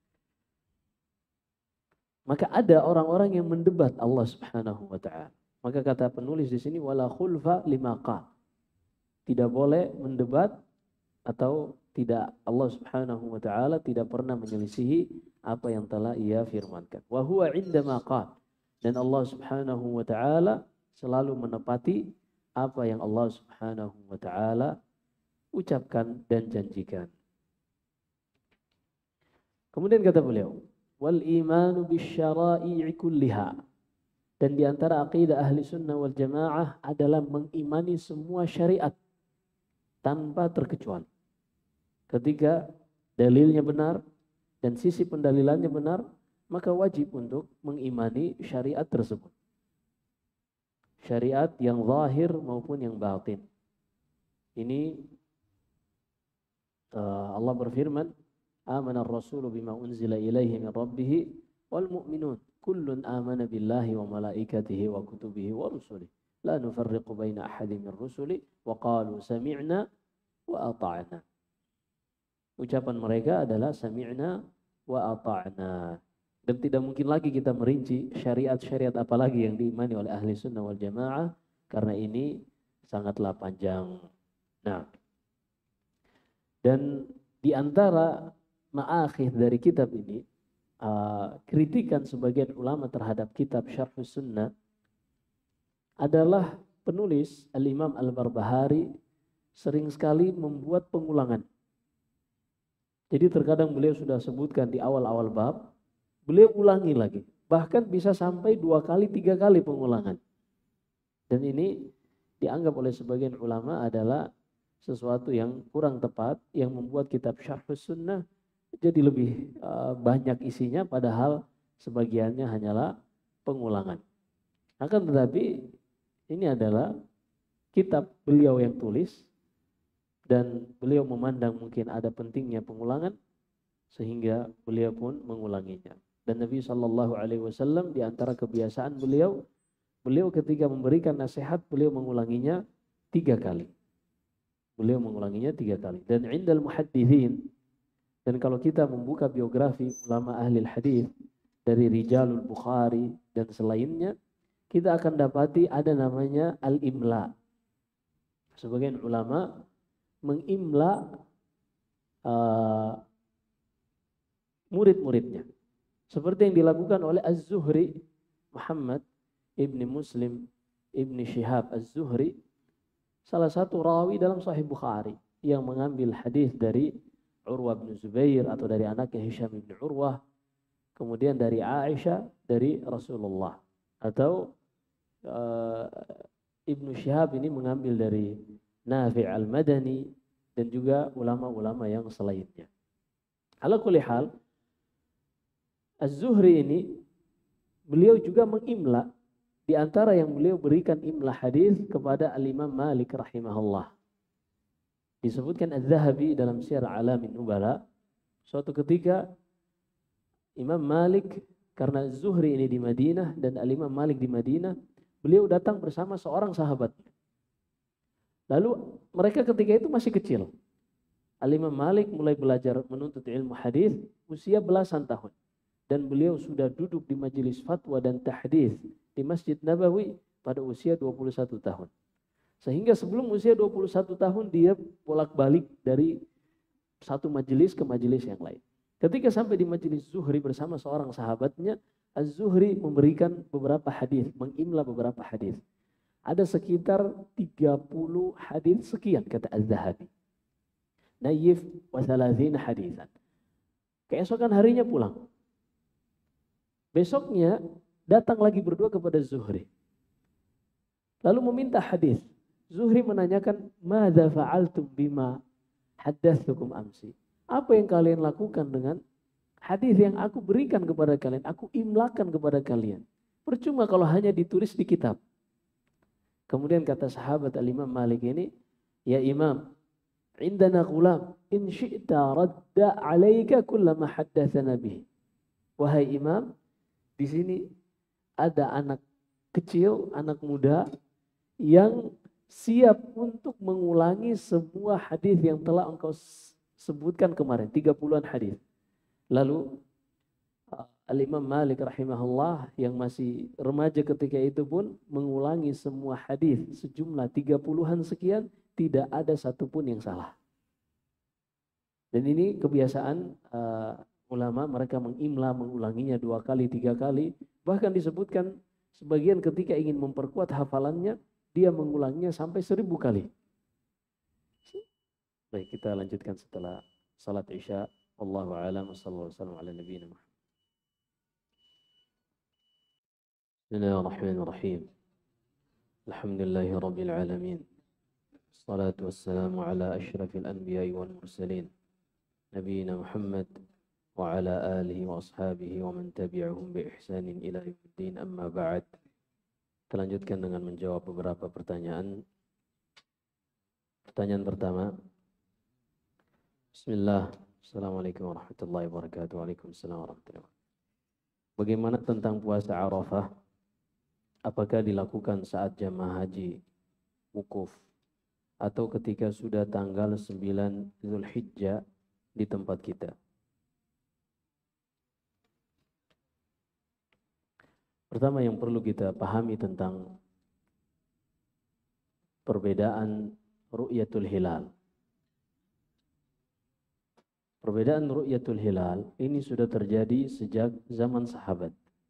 Maka ada orang-orang yang mendebat Allah Subhanahu wa taala. Maka kata penulis di sini, wala khulfa limaqa. Tidak boleh mendebat, atau tidak, Allah Subhanahu wa taala tidak pernah menyelisihi apa yang telah Ia firmankan. Wa huwa 'indama qala, dan Allah Subhanahu wa taala selalu menepati apa yang Allah Subhanahu wa taala ucapkan dan janjikan. Kemudian kata beliau, wal imanu bisyara'i kulliha, dan di antara akidah ahli sunnah wal jamaah adalah mengimani semua syariat tanpa terkecuali. Ketika dalilnya benar dan sisi pendalilannya benar, maka wajib untuk mengimani syariat tersebut. Syariat yang zahir maupun yang batin. Ini Allah berfirman, amana ar-rasulu bima unzila ilaihi min rabbih wal mu'minun kullun amana billahi wa malaikatihi wa kutubihi wa rusulihi la nufarriqu baina ahadin min rusuli wa qalu sami'na wa ata'na. Ucapan mereka adalah sami'na wa ata'na. Dan tidak mungkin lagi kita merinci syariat-syariat apalagi yang diimani oleh ahli sunnah wal jamaah, karena ini sangatlah panjang. Nah, dan di antara ma'akhidh dari kitab ini, kritikan sebagian ulama terhadap kitab Syarhus Sunnah adalah penulis Al-Imam Al-Barbahari sering sekali membuat pengulangan. Jadi terkadang beliau sudah sebutkan di awal-awal bab, beliau ulangi lagi. Bahkan bisa sampai 2 kali, 3 kali pengulangan. Dan ini dianggap oleh sebagian ulama adalah sesuatu yang kurang tepat, yang membuat kitab Syarhus Sunnah jadi lebih banyak isinya, padahal sebagiannya hanyalah pengulangan. Akan tetapi ini adalah kitab beliau yang tulis, dan beliau memandang mungkin ada pentingnya pengulangan, sehingga beliau pun mengulanginya. Dan Nabi SAW di antara kebiasaan beliau ketika memberikan nasihat, beliau mengulanginya 3 kali. Beliau mengulanginya 3 kali. Dan indal muhaddithin, dan kalau kita membuka biografi ulama ahli hadis dari Rijalul Bukhari dan selainnya, kita akan dapati ada namanya al-imla. Sebagian ulama mengimla murid-muridnya, seperti yang dilakukan oleh Az-Zuhri, Muhammad ibni Muslim ibni Shihab Az-Zuhri, salah satu rawi dalam Sahih Bukhari yang mengambil hadis dari Urwah bin Zubair atau dari anaknya Hisham bin Urwah, kemudian dari Aisyah, dari Rasulullah. Atau Ibnu Shihab ini mengambil dari Nafi' al-Madani dan juga ulama-ulama yang selainnya. Ala kulli hal, Az-Zuhri ini beliau juga mengimla, di antara yang beliau berikan imla hadis kepada Al-Imam Malik rahimahullah. Disebutkan Az-Zahabi dalam Syiar A'lamin Nubala, suatu ketika Imam Malik, karena Zuhri ini di Madinah dan Al-Imam Malik di Madinah, beliau datang bersama seorang sahabat. Lalu mereka ketika itu masih kecil. Al-Imam Malik mulai belajar menuntut ilmu hadis usia belasan tahun. Dan beliau sudah duduk di majelis fatwa dan tahdits di Masjid Nabawi pada usia 21 tahun. Sehingga sebelum usia 21 tahun dia bolak-balik dari satu majelis ke majelis yang lain. Ketika sampai di majelis Zuhri bersama seorang sahabatnya, Az-Zuhri memberikan beberapa hadis, mengimla beberapa hadis. Ada sekitar 30 hadis sekian kata Az-Zahabi. Nayyif wa thalathina hadisan. Keesokan harinya pulang. Besoknya datang lagi berdua kepada Zuhri. Lalu meminta hadis. Zuhri menanyakan, "Madza fa'altum bima haddatsukum amsi?" Apa yang kalian lakukan dengan hadis yang aku berikan kepada kalian, aku imlakan kepada kalian. Percuma kalau hanya ditulis di kitab. Kemudian kata sahabat Al-Imam Malik ini, "Ya Imam, indana ghulam, in syi'ta radda 'alaika kullama haddatsana bihi." Wahai Imam, di sini ada anak kecil, anak muda yang siap untuk mengulangi semua hadis yang telah engkau sebutkan kemarin, 30-an hadis. Lalu Al-Imam Malik rahimahullah yang masih remaja ketika itu pun mengulangi semua hadis sejumlah 30-an sekian, tidak ada satupun yang salah. Dan ini kebiasaan ulama, mereka mengimla, mengulanginya 2 kali, 3 kali. Bahkan disebutkan sebagian ketika ingin memperkuat hafalannya, dia mengulanginya sampai 1000 kali. Baik, kita lanjutkan setelah salat Isya. Wallahu a'lam, sallallahu alaihi wasallam ala nabiyina Muhammad. Bismillahirrahmanirrahim. Alhamdulillahi rabbil alamin. Salatu wassalamu ala asyrafil anbiya'i wal mursalin. Nabiyina Muhammad wa ala alihi wa ashabihi wa man tabi'ahum bi ihsanin ila yaumiddin, amma ba'd. Kita lanjutkan dengan menjawab beberapa pertanyaan. Pertanyaan pertama. Bismillah. Assalamualaikum warahmatullahi wabarakatuh. Waalaikumsalam warahmatullahi wabarakatuh. Bagaimana tentang puasa Arafah? Apakah dilakukan saat jamaah haji wukuf atau ketika sudah tanggal 9 Zulhijjah di tempat kita? Pertama yang perlu kita pahami tentang perbedaan ru'yatul hilal. Perbedaan ru'yatul hilal ini sudah terjadi sejak zaman sahabat.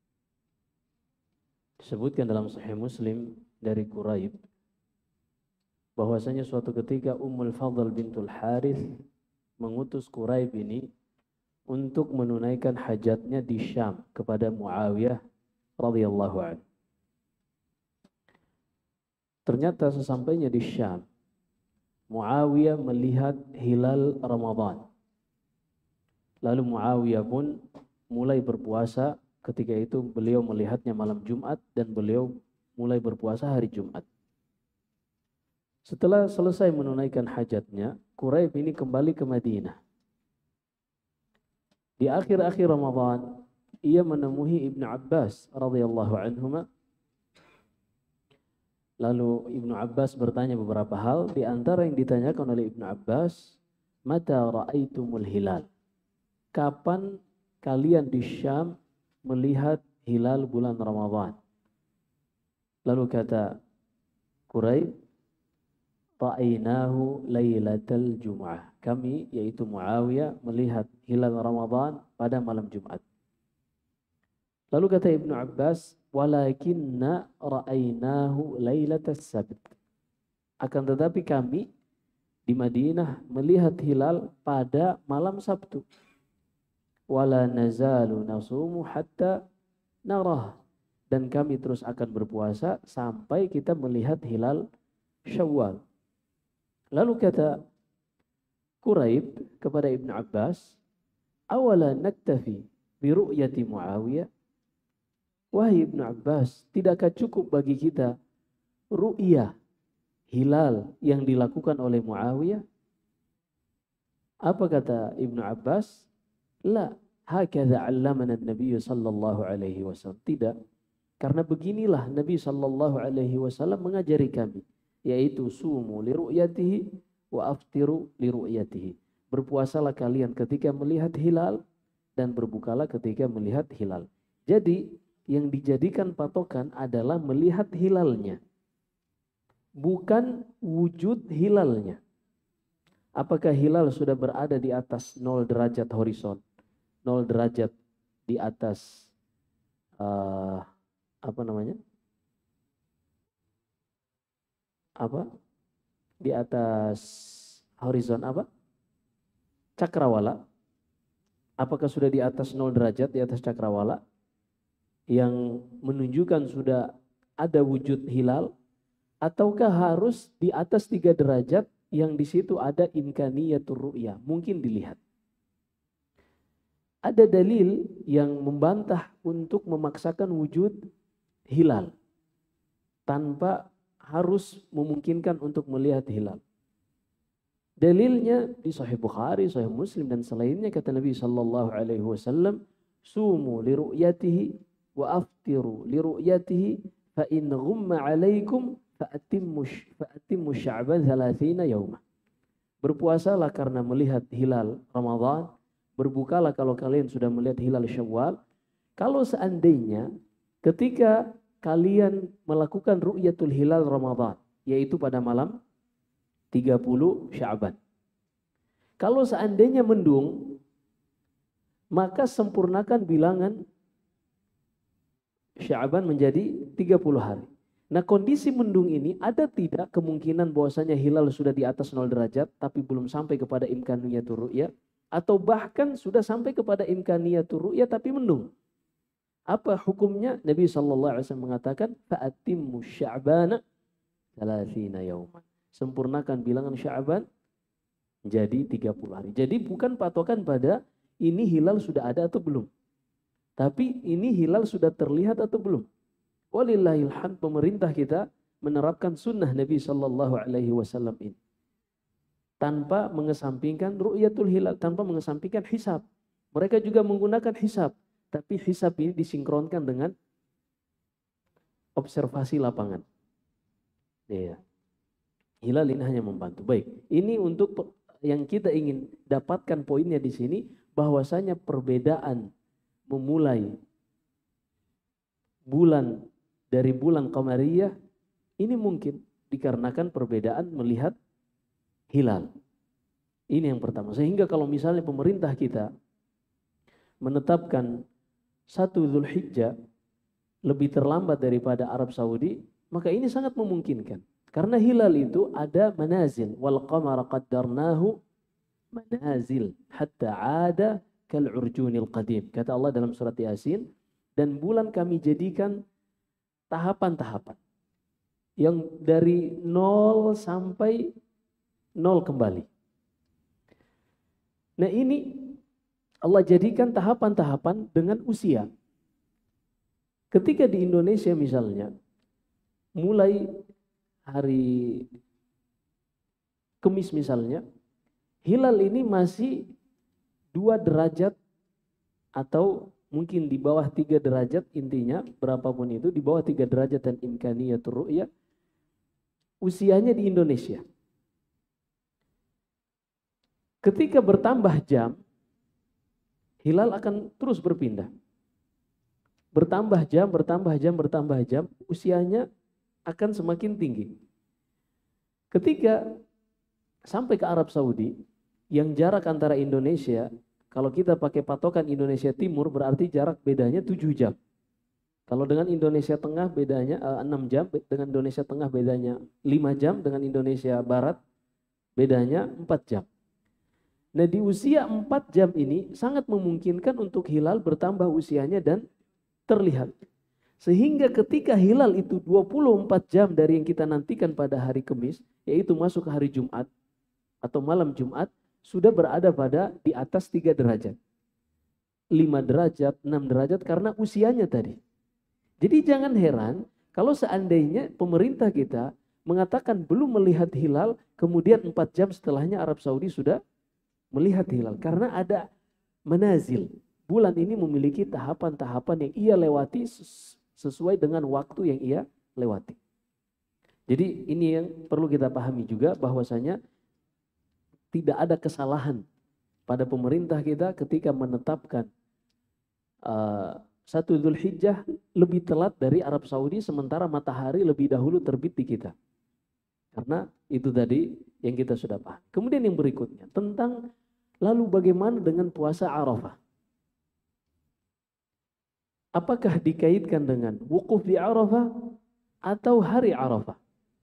Disebutkan dalam Sahih Muslim dari Quraib bahwasanya suatu ketika Ummul Fadl bintul Harith mengutus Quraib ini untuk menunaikan hajatnya di Syam kepada Muawiyah radhiyallahu anhu. Ternyata sesampainya di Syam, Muawiyah melihat hilal Ramadan. Lalu Muawiyah pun mulai berpuasa. Ketika itu beliau melihatnya malam Jumat dan beliau mulai berpuasa hari Jumat. Setelah selesai menunaikan hajatnya, Quraib ini kembali ke Madinah. Di akhir-akhir Ramadan, ia menemui Ibnu Abbas radhiyallahu anhuma. Lalu Ibnu Abbas bertanya beberapa hal. Di antara yang ditanyakan oleh Ibnu Abbas, "Mata ra'aitumul hilal?" Kapan kalian di Syam melihat hilal bulan Ramadan? Lalu kata Quraib, "Ra'ainahu lailatal Jum'ah." Kami, yaitu Muawiyah, melihat hilal Ramadan pada malam Jumat. Lalu kata Ibnu Abbas, "Walakinna ra'ainahu lailatas Sabt." Akan tetapi kami di Madinah melihat hilal pada malam Sabtu. "Wala nazalu nasumu hatta narah." Dan kami terus akan berpuasa sampai kita melihat hilal Syawal. Lalu kata Quraib kepada Ibnu Abbas, Awala naktafi bi ru'yati Muawiyah. Wahai Ibnu Abbas, tidakkah cukup bagi kita ru'yah hilal yang dilakukan oleh Muawiyah? Apa kata Ibnu Abbas? La, hakadha 'allamana an-nabiy sallallahu alaihi wasallam. Tidak. Karena beginilah Nabi sallallahu alaihi wasallam mengajari kami, yaitu sumu li ru'yatihi wa aftiru li ru'yatihi. Berpuasalah kalian ketika melihat hilal dan berbukalah ketika melihat hilal. Jadi yang dijadikan patokan adalah melihat hilalnya, bukan wujud hilalnya. Apakah hilal sudah berada di atas 0 derajat horizon, 0 derajat di atas di atas horizon cakrawala? Apakah sudah di atas 0 derajat di atas cakrawala yang menunjukkan sudah ada wujud hilal, ataukah harus di atas 3 derajat yang di situ ada imkaniyatur ru'ya, mungkin dilihat? Ada dalil yang membantah untuk memaksakan wujud hilal tanpa harus memungkinkan untuk melihat hilal. Dalilnya di Sahih Bukhari, Sahih Muslim dan selainnya, kata Nabi sallallahu alaihi wasallam, sumu li ru'yatihi wa aftiru li ru'yatihi fa in ghumma 'alaikum fa'atimmu sya'ban 30 yaumah. Berpuasalah karena melihat hilal Ramadan, berbukalah kalau kalian sudah melihat hilal Syawal. Kalau seandainya ketika kalian melakukan ru'yatul hilal Ramadan, yaitu pada malam 30 Sya'ban. Kalau seandainya mendung, maka sempurnakan bilangan Sya'ban menjadi 30 hari. Nah, kondisi mendung ini ada tidak kemungkinan bahwasanya hilal sudah di atas 0 derajat tapi belum sampai kepada imkaniyatur ru'ya, atau bahkan sudah sampai kepada imkaniyatur ru'ya tapi mendung? Apa hukumnya? Nabi SAW mengatakan fa'atimmu sya'bana 30 yauman. Sempurnakan bilangan Sya'ban menjadi 30 hari. Jadi bukan patokan pada ini hilal sudah ada atau belum, tapi ini hilal sudah terlihat atau belum. Walillahilhamd, pemerintah kita menerapkan sunnah Nabi sallallahu alaihi wasallam ini tanpa mengesampingkan ru'yatul hilal, tanpa mengesampingkan hisab. Mereka juga menggunakan hisab, tapi hisab ini disinkronkan dengan observasi lapangan. Ya. Hilal ini hanya membantu. Baik, ini untuk yang kita ingin dapatkan poinnya di sini, bahwasanya perbedaan memulai bulan dari bulan Qamariyah ini mungkin dikarenakan perbedaan melihat hilal. Ini yang pertama. Sehingga kalau misalnya pemerintah kita menetapkan 1 Dzulhijjah lebih terlambat daripada Arab Saudi, maka ini sangat memungkinkan. Karena hilal itu ada manazil. Wal qamara qaddarnahu manazil hatta ada kal urjunil qadim. Kata Allah dalam surat Yasin, dan bulan kami jadikan tahapan-tahapan yang dari 0 sampai 0 kembali. Nah, ini Allah jadikan tahapan-tahapan dengan usia. Ketika di Indonesia misalnya, mulai hari Kamis misalnya, hilal ini masih 2 derajat atau mungkin di bawah 3 derajat, intinya berapapun itu di bawah 3 derajat dan imkaniyatur ru'ya, usianya di Indonesia. Ketika bertambah jam, hilal akan terus berpindah. Bertambah jam, usianya akan semakin tinggi. Ketika sampai ke Arab Saudi, yang jarak antara Indonesia, kalau kita pakai patokan Indonesia Timur, berarti jarak bedanya 7 jam. Kalau dengan Indonesia Tengah bedanya 6 jam, dengan Indonesia Tengah bedanya 5 jam, dengan Indonesia Barat bedanya 4 jam. Nah, di usia 4 jam ini sangat memungkinkan untuk hilal bertambah usianya dan terlihat. Sehingga ketika hilal itu 24 jam dari yang kita nantikan pada hari Kamis, yaitu masuk ke hari Jumat atau malam Jumat, sudah berada pada di atas 3 derajat. 5 derajat, 6 derajat karena usianya tadi. Jadi jangan heran kalau seandainya pemerintah kita mengatakan belum melihat hilal, kemudian 4 jam setelahnya Arab Saudi sudah melihat hilal. Karena ada manazil. Bulan ini memiliki tahapan-tahapan yang ia lewati sesuai dengan waktu yang ia lewati. Jadi ini yang perlu kita pahami juga, bahwasanya tidak ada kesalahan pada pemerintah kita ketika menetapkan 1 Dzulhijjah lebih telat dari Arab Saudi, sementara matahari lebih dahulu terbit di kita. Karena itu tadi yang kita sudah paham. Kemudian yang berikutnya tentang lalu bagaimana dengan puasa Arafah? Apakah dikaitkan dengan wukuf di Arafah atau hari Arafah?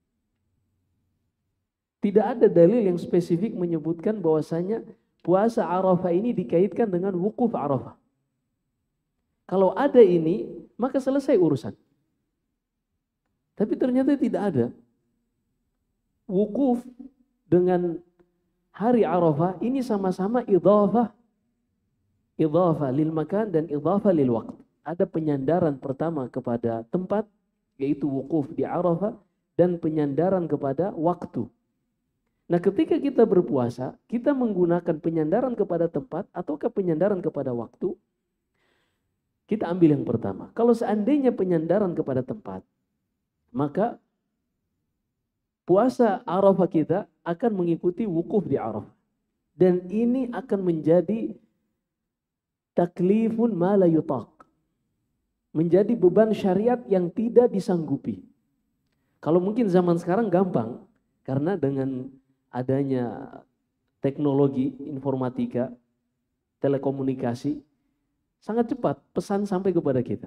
Tidak ada dalil yang spesifik menyebutkan bahwasanya puasa Arafah ini dikaitkan dengan wukuf Arafah. Kalau ada ini, maka selesai urusan. Tapi ternyata tidak ada. Wukuf dengan hari Arafah ini sama-sama idhafah lil makan dan idhafah lil waqt. Ada penyandaran pertama kepada tempat, yaitu wukuf di Arafah, dan penyandaran kepada waktu. Nah, ketika kita berpuasa, kita menggunakan penyandaran kepada tempat ataukah penyandaran kepada waktu? Kita ambil yang pertama. Kalau seandainya penyandaran kepada tempat, maka puasa Arafah kita akan mengikuti wukuf di Arafah. Dan ini akan menjadi taklifun ma la yutaq. Menjadi beban syariat yang tidak disanggupi. Kalau mungkin zaman sekarang gampang, karena dengan adanya teknologi informatika, telekomunikasi, sangat cepat pesan sampai kepada kita.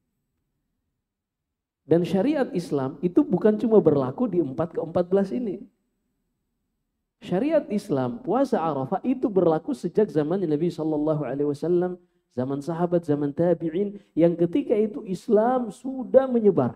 Dan syariat Islam itu bukan cuma berlaku di 4 ke 14 ini. Syariat Islam, puasa Arafah itu berlaku sejak zaman Nabi SAW, zaman sahabat, zaman tabi'in, yang ketika itu Islam sudah menyebar.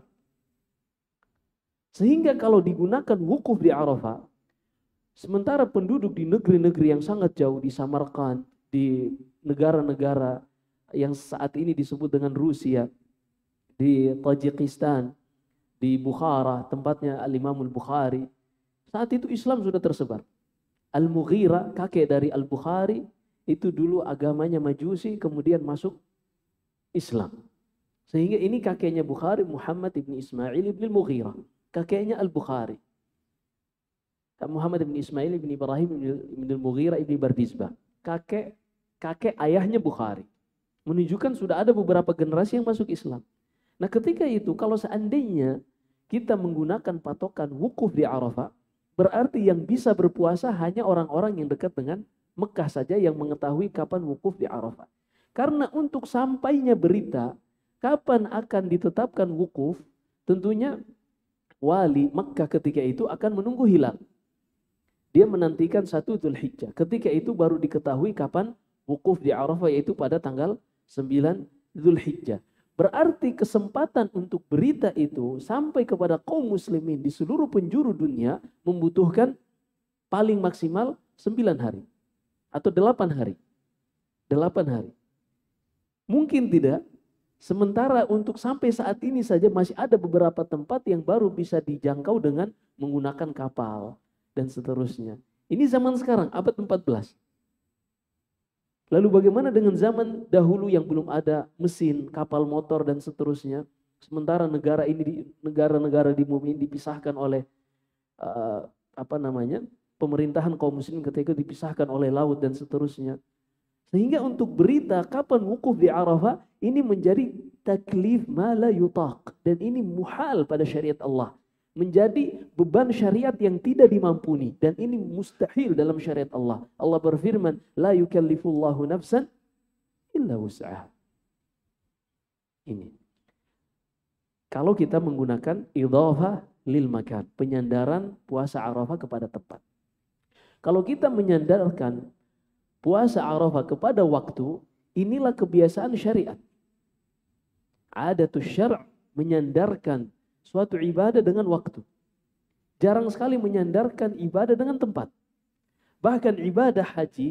Sehingga kalau digunakan wukuf di Arafah, sementara penduduk di negeri-negeri yang sangat jauh, di Samarkand, di negara-negara yang saat ini disebut dengan Rusia, di Tajikistan, di Bukhara, tempatnya Al-Imam Al-Bukhari, saat itu Islam sudah tersebar. Al-Mughira, kakek dari Al-Bukhari, itu dulu agamanya Majusi, kemudian masuk Islam. Sehingga ini kakeknya Bukhari, Muhammad ibn Ismail ibn Al-Mughira, kakeknya Al-Bukhari. Muhammad ibn Ismail ibn Ibrahim ibn Al-Mughira ibn Bardizbah, kakek ayahnya Bukhari. Menunjukkan sudah ada beberapa generasi yang masuk Islam. Nah, ketika itu kalau seandainya kita menggunakan patokan wukuf di Arafah, berarti yang bisa berpuasa hanya orang-orang yang dekat dengan Mekah saja yang mengetahui kapan wukuf di Arafah. Karena untuk sampainya berita kapan akan ditetapkan wukuf, tentunya wali Mekah ketika itu akan menunggu hilal. Dia menantikan 1 Dzulhijjah. Ketika itu baru diketahui kapan wukuf di Arafah, yaitu pada tanggal 9 Dzulhijjah. Berarti kesempatan untuk berita itu sampai kepada kaum muslimin di seluruh penjuru dunia membutuhkan paling maksimal 9 hari. Atau 8 hari. 8 hari. Mungkin tidak. Sementara untuk sampai saat ini saja masih ada beberapa tempat yang baru bisa dijangkau dengan menggunakan kapal dan seterusnya. Ini zaman sekarang, abad 14. Lalu bagaimana dengan zaman dahulu yang belum ada mesin, kapal motor dan seterusnya? Sementara negara-negara di bumi ini dipisahkan oleh pemerintahan kaum muslimin ketika itu dipisahkan oleh laut dan seterusnya. Sehingga untuk berita kapan wukuf di Arafah ini menjadi taklif ma la yutaq, dan ini muhal pada syariat Allah. Menjadi beban syariat yang tidak dimampuni, dan ini mustahil dalam syariat Allah. Allah berfirman, la yukallifullahu nafsan illa wus'aha. Ini. Kalau kita menggunakan idhafah lil makan, penyandaran puasa Arafah kepada tempat. Kalau kita menyandarkan puasa Arafah kepada waktu, inilah kebiasaan syariat. Adatus syar' menyandarkan suatu ibadah dengan waktu. Jarang sekali menyandarkan ibadah dengan tempat. Bahkan ibadah haji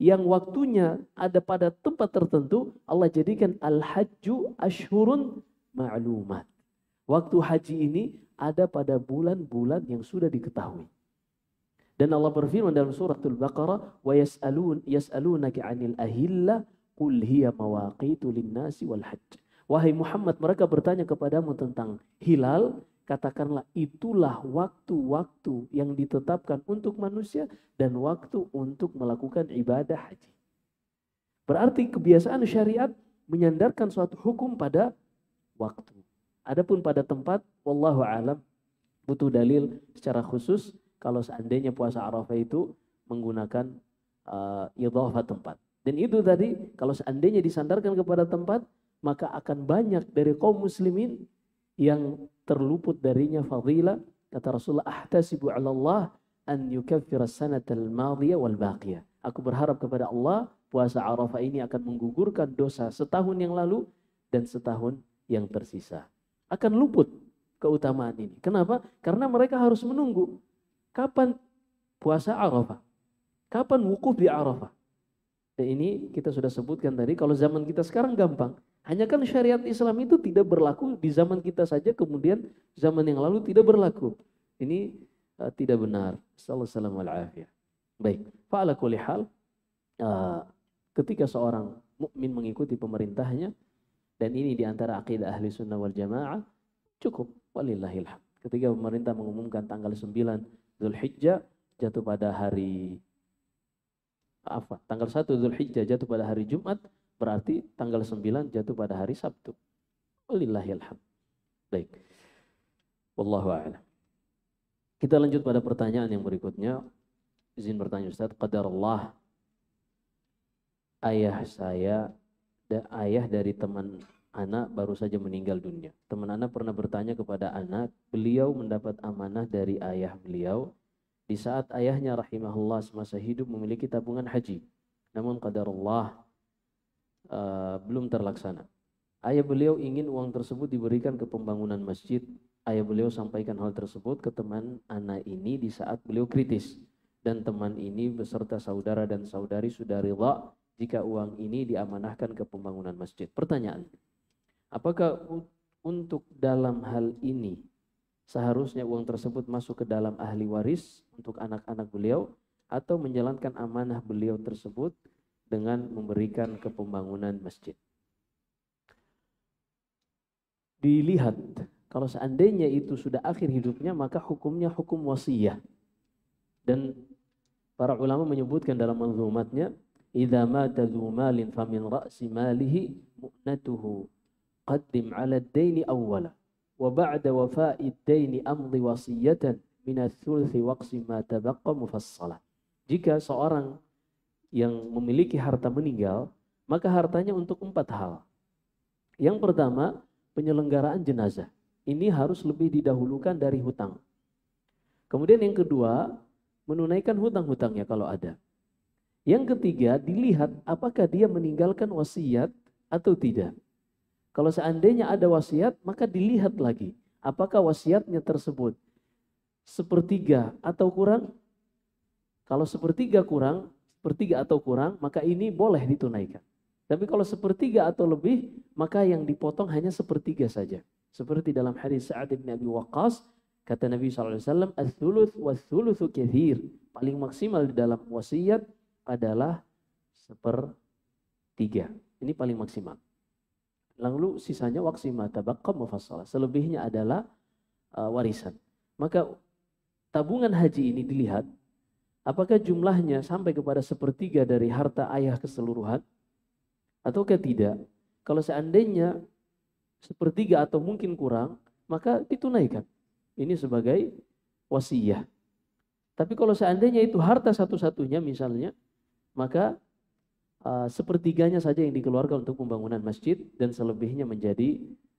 yang waktunya ada pada tempat tertentu, Allah jadikan al-hajju ashhurun ma'lumat. Waktu haji ini ada pada bulan-bulan yang sudah diketahui. Dan Allah berfirman dalam suratul Baqarah, wa yas'alunaka 'anil ahilla qul hiya mawaqitu lin-nasi wal hajj. Wahai Muhammad, mereka bertanya kepadamu tentang hilal, katakanlah itulah waktu-waktu yang ditetapkan untuk manusia dan waktu untuk melakukan ibadah haji. Berarti kebiasaan syariat menyandarkan suatu hukum pada waktu. Adapun pada tempat, wallahu alam, butuh dalil secara khusus kalau seandainya puasa Arafah itu menggunakan idhafah tempat. Dan itu tadi kalau seandainya disandarkan kepada tempat, maka akan banyak dari kaum muslimin yang terluput darinya fadilah. Kata Rasulullah, ahtasibu 'ala Allah an yukaffira as-sanatal madiyah wal baqiyah. Aku berharap kepada Allah puasa Arafah ini akan menggugurkan dosa setahun yang lalu dan setahun yang tersisa. Akan luput keutamaan ini. Kenapa? Karena mereka harus menunggu kapan puasa Arafah, kapan wukuf di Arafah. Dan ini kita sudah sebutkan tadi, kalau zaman kita sekarang gampang. Hanya kan syariat Islam itu tidak berlaku di zaman kita saja, kemudian zaman yang lalu tidak berlaku. Ini tidak benar. Sallallahu alaihi wasallam. Baik, fa'ala kulli hal, ketika seorang mukmin mengikuti pemerintahnya, dan ini diantara akidah ahli sunnah wal jamaah, cukup, walillahil hamd. Ketika pemerintah mengumumkan tanggal 9 Zulhijjah jatuh pada hari tanggal 1 Zulhijjah jatuh pada hari Jumat, berarti tanggal 9 jatuh pada hari Sabtu. Walillahil hamd. Baik. Wallahu a'lam. Kita lanjut pada pertanyaan yang berikutnya. Izin bertanya Ustaz, qadarullah, ayah dari teman anak baru saja meninggal dunia. Teman anak pernah bertanya kepada anak, beliau mendapat amanah dari ayah beliau di saat ayahnya rahimahullah semasa hidup memiliki tabungan haji. Namun qadarullah belum terlaksana. Ayah beliau ingin uang tersebut diberikan ke pembangunan masjid. Ayah beliau sampaikan hal tersebut ke teman anak ini di saat beliau kritis. Dan teman ini beserta saudara dan saudari sudah rida jika uang ini diamanahkan ke pembangunan masjid. Pertanyaan, apakah untuk dalam hal ini seharusnya uang tersebut masuk ke dalam ahli waris untuk anak-anak beliau atau menjalankan amanah beliau tersebut dengan memberikan ke pembangunan masjid? Dilihat, kalau seandainya itu sudah akhir hidupnya, maka hukumnya hukum wasiyah. Dan para ulama menyebutkan dalam manzumatnya, idza mata dzu malin famin ra'si malihi mu'natuhu qaddim 'ala ad-daini awwala wa ba'da wafa'i ad-daini amdi wasiyatan min ats-tsulusi waqsi ma tabaqqa mufassala. Jika seorang yang memiliki harta meninggal, maka hartanya untuk 4 hal. Yang pertama, penyelenggaraan jenazah. Ini harus lebih didahulukan dari hutang. Kemudian yang kedua, menunaikan hutang-hutangnya kalau ada. Yang ketiga, dilihat apakah dia meninggalkan wasiat atau tidak. Kalau seandainya ada wasiat, maka dilihat lagi apakah wasiatnya tersebut sepertiga atau kurang. Kalau sepertiga atau kurang, maka ini boleh ditunaikan. Tapi kalau sepertiga atau lebih, maka yang dipotong hanya sepertiga saja. Seperti dalam hadis Sa'ad bin Abi Waqqas, kata Nabi SAW, "Ats-tsuluts was-tsulutsu katsir." Paling maksimal di dalam wasiat adalah 1/3. Ini paling maksimal. Lalu sisanya waqsi ma tabaqqa mufassala. Selebihnya adalah warisan. Maka tabungan haji ini dilihat apakah jumlahnya sampai kepada 1/3 dari harta ayah keseluruhan ataukah tidak. Kalau seandainya 1/3 atau mungkin kurang, maka ditunaikan. Ini sebagai wasiyah. Tapi kalau seandainya itu harta satu-satunya misalnya, maka 1/3-nya saja yang dikeluarkan untuk pembangunan masjid dan selebihnya menjadi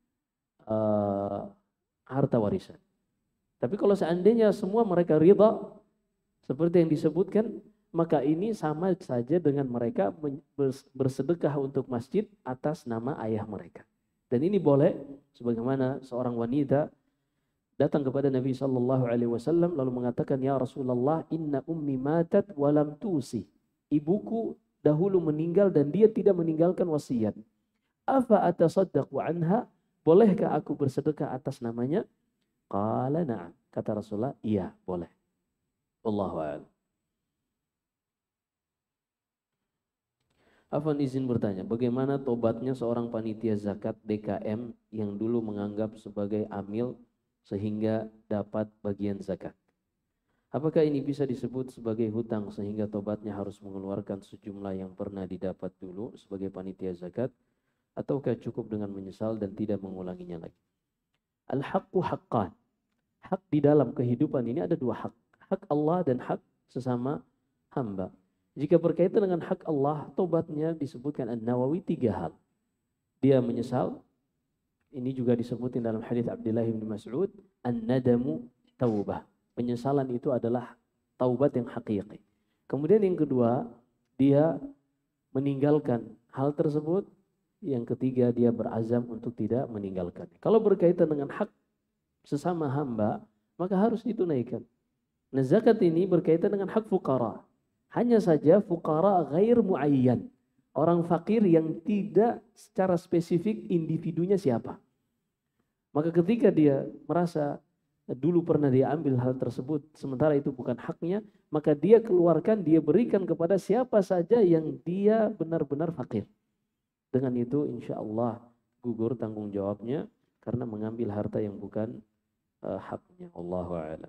harta warisan. Tapi kalau seandainya semua mereka ridha seperti yang disebutkan, maka ini sama saja dengan mereka bersedekah untuk masjid atas nama ayah mereka. Dan ini boleh, sebagaimana seorang wanita datang kepada Nabi SAW lalu mengatakan, "Ya Rasulullah, inna ummi matat walam tusi." Ibuku dahulu meninggal dan dia tidak meninggalkan wasiat. Afa atasaddaqu anha? Bolehkah aku bersedekah atas namanya? Qala na'am. Kata Rasulullah, iya, boleh. Wallahu a'lam. Afwan izin bertanya, bagaimana tobatnya seorang panitia zakat DKM yang dulu menganggap sebagai amil sehingga dapat bagian zakat? Apakah ini bisa disebut sebagai hutang sehingga tobatnya harus mengeluarkan sejumlah yang pernah didapat dulu sebagai panitia zakat? Ataukah cukup dengan menyesal dan tidak mengulanginya lagi? Al-haqqu haqqan. Hak di dalam kehidupan ini ada dua hak. Hak Allah dan hak sesama hamba. Jika berkaitan dengan hak Allah, tobatnya disebutkan An-Nawawi 3 hal. Dia menyesal, ini juga disebutin dalam hadis Abdullah bin Mas'ud, An-nadamu taubah. Penyesalan itu adalah taubat yang hakiki. Kemudian yang kedua, dia meninggalkan hal tersebut. Yang ketiga, dia berazam untuk tidak meninggalkan. Kalau berkaitan dengan hak sesama hamba, maka harus ditunaikan. Nah, zakat ini berkaitan dengan hak fuqara. Hanya saja fuqara ghair muayyan. Orang fakir yang tidak secara spesifik individunya siapa. Maka ketika dia merasa dulu pernah dia ambil hal tersebut, sementara itu bukan haknya, maka dia keluarkan, dia berikan kepada siapa saja yang dia benar-benar fakir. Dengan itu insya Allah gugur tanggung jawabnya karena mengambil harta yang bukan haknya. Allahu a'lam.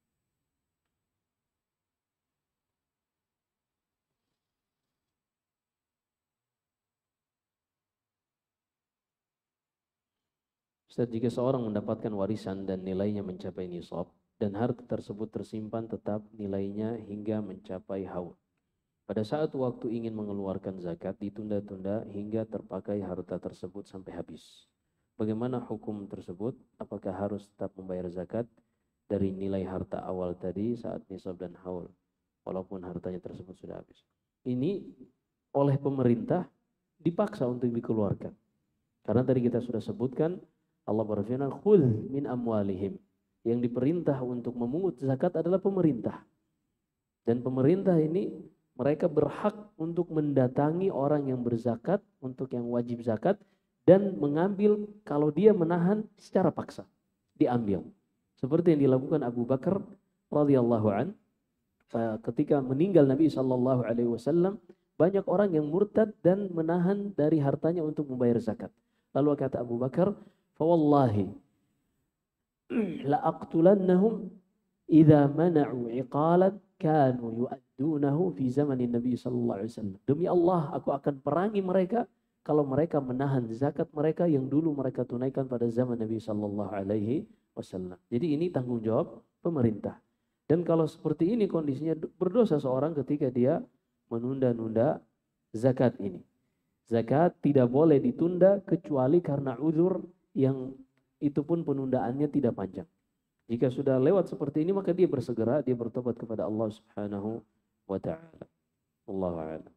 Ustaz, jika seorang mendapatkan warisan dan nilainya mencapai nisab dan harta tersebut tersimpan tetap nilainya hingga mencapai haul. Pada saat waktu ingin mengeluarkan zakat ditunda-tunda hingga terpakai harta tersebut sampai habis. Bagaimana hukum tersebut? Apakah harus tetap membayar zakat dari nilai harta awal tadi saat nisab dan haul walaupun hartanya tersebut sudah habis? Ini oleh pemerintah dipaksa untuk dikeluarkan. Karena tadi kita sudah sebutkan Allah berfirman, "Khudz min amwalihim." Yang diperintah untuk memungut zakat adalah pemerintah. Dan pemerintah ini mereka berhak untuk mendatangi orang yang berzakat, untuk yang wajib zakat, dan mengambil kalau dia menahan secara paksa. Diambil. Seperti yang dilakukan Abu Bakar radhiyallahu an ketika meninggal Nabi SAW, banyak orang yang murtad dan menahan dari hartanya untuk membayar zakat. Lalu kata Abu Bakar, "Fawallahi la aqtulannahum idza mana'u iqalan kanu yu'addunahu fi zamanin Nabi sallallahu alaihi wasallam." Demi Allah, aku akan perangi mereka kalau mereka menahan zakat mereka yang dulu mereka tunaikan pada zaman Nabi sallallahu alaihi wasallam. Jadi ini tanggung jawab pemerintah. Dan kalau seperti ini kondisinya, berdosa seorang ketika dia menunda-nunda zakat ini. Zakat tidak boleh ditunda kecuali karena uzur yang itu pun penundaannya tidak panjang. Jika sudah lewat seperti ini maka dia bersegera, dia bertobat kepada Allah Subhanahu wa taala. Wallahu a'lam.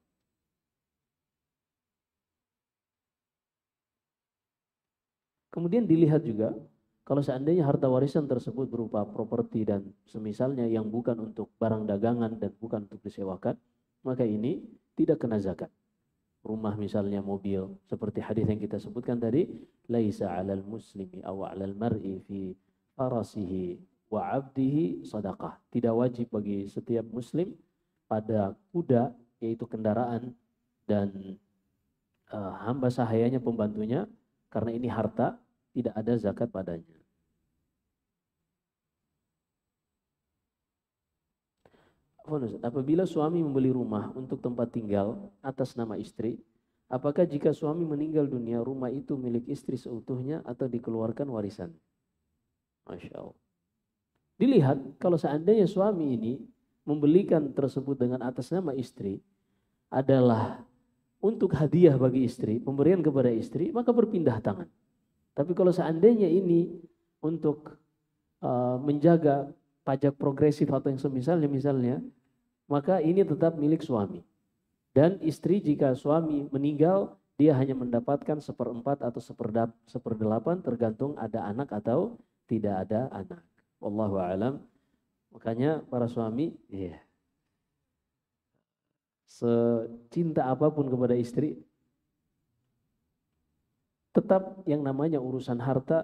Kemudian dilihat juga kalau seandainya harta warisan tersebut berupa properti dan semisalnya yang bukan untuk barang dagangan dan bukan untuk disewakan, maka ini tidak kena zakat. Rumah misalnya, mobil, seperti hadis yang kita sebutkan tadi, laisa 'alal muslimi aw 'alal mar'i fi farasihi wa 'abdihi sadaqah. Tidak wajib bagi setiap muslim pada kuda, yaitu kendaraan, dan hamba sahayanya, pembantunya, karena ini harta, tidak ada zakat padanya. Apabila suami membeli rumah untuk tempat tinggal atas nama istri, apakah jika suami meninggal dunia, rumah itu milik istri seutuhnya atau dikeluarkan warisan? Masya Allah. Dilihat, kalau seandainya suami ini membelikan tersebut dengan atas nama istri, adalah untuk hadiah bagi istri, pemberian kepada istri, maka berpindah tangan. Tapi kalau seandainya ini untuk menjaga pajak progresif atau yang semisalnya, misalnya, maka ini tetap milik suami. Dan istri jika suami meninggal, dia hanya mendapatkan 1/4 atau 1/8 tergantung ada anak atau tidak ada anak. Wallahu a'lam. Makanya para suami, secinta apapun kepada istri, tetap yang namanya urusan harta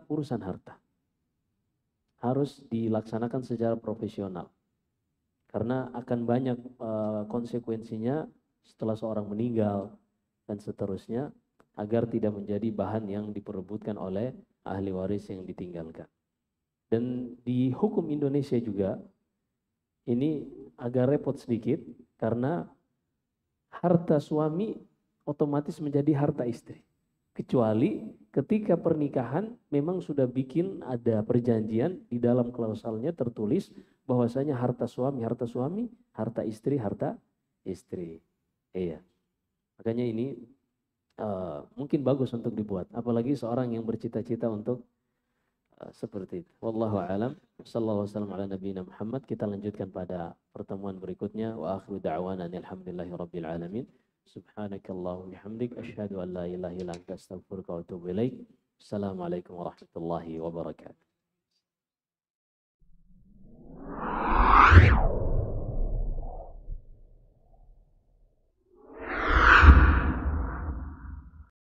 harus dilaksanakan secara profesional. Karena akan banyak konsekuensinya setelah seorang meninggal dan seterusnya, agar tidak menjadi bahan yang diperebutkan oleh ahli waris yang ditinggalkan. Dan di hukum Indonesia juga ini agak repot sedikit, karena harta suami otomatis menjadi harta istri. Kecuali ketika pernikahan memang sudah bikin ada perjanjian, di dalam klausalnya tertulis bahwasanya harta suami, harta istri, harta istri. Iya. Makanya ini mungkin bagus untuk dibuat. Apalagi seorang yang bercita-cita untuk seperti itu. Wallahu a'lam. Sallallahu wasallam ala nabiyina Muhammad. Kita lanjutkan pada pertemuan berikutnya. Wa akhiru da'wana alhamdulillahi rabbil alamin. Subhanakallahumma bihamdik asyhadu an la ilaha illa anta astaghfiruka wa atubu ilaik. Assalamualaikum warahmatullahi wabarakatuh.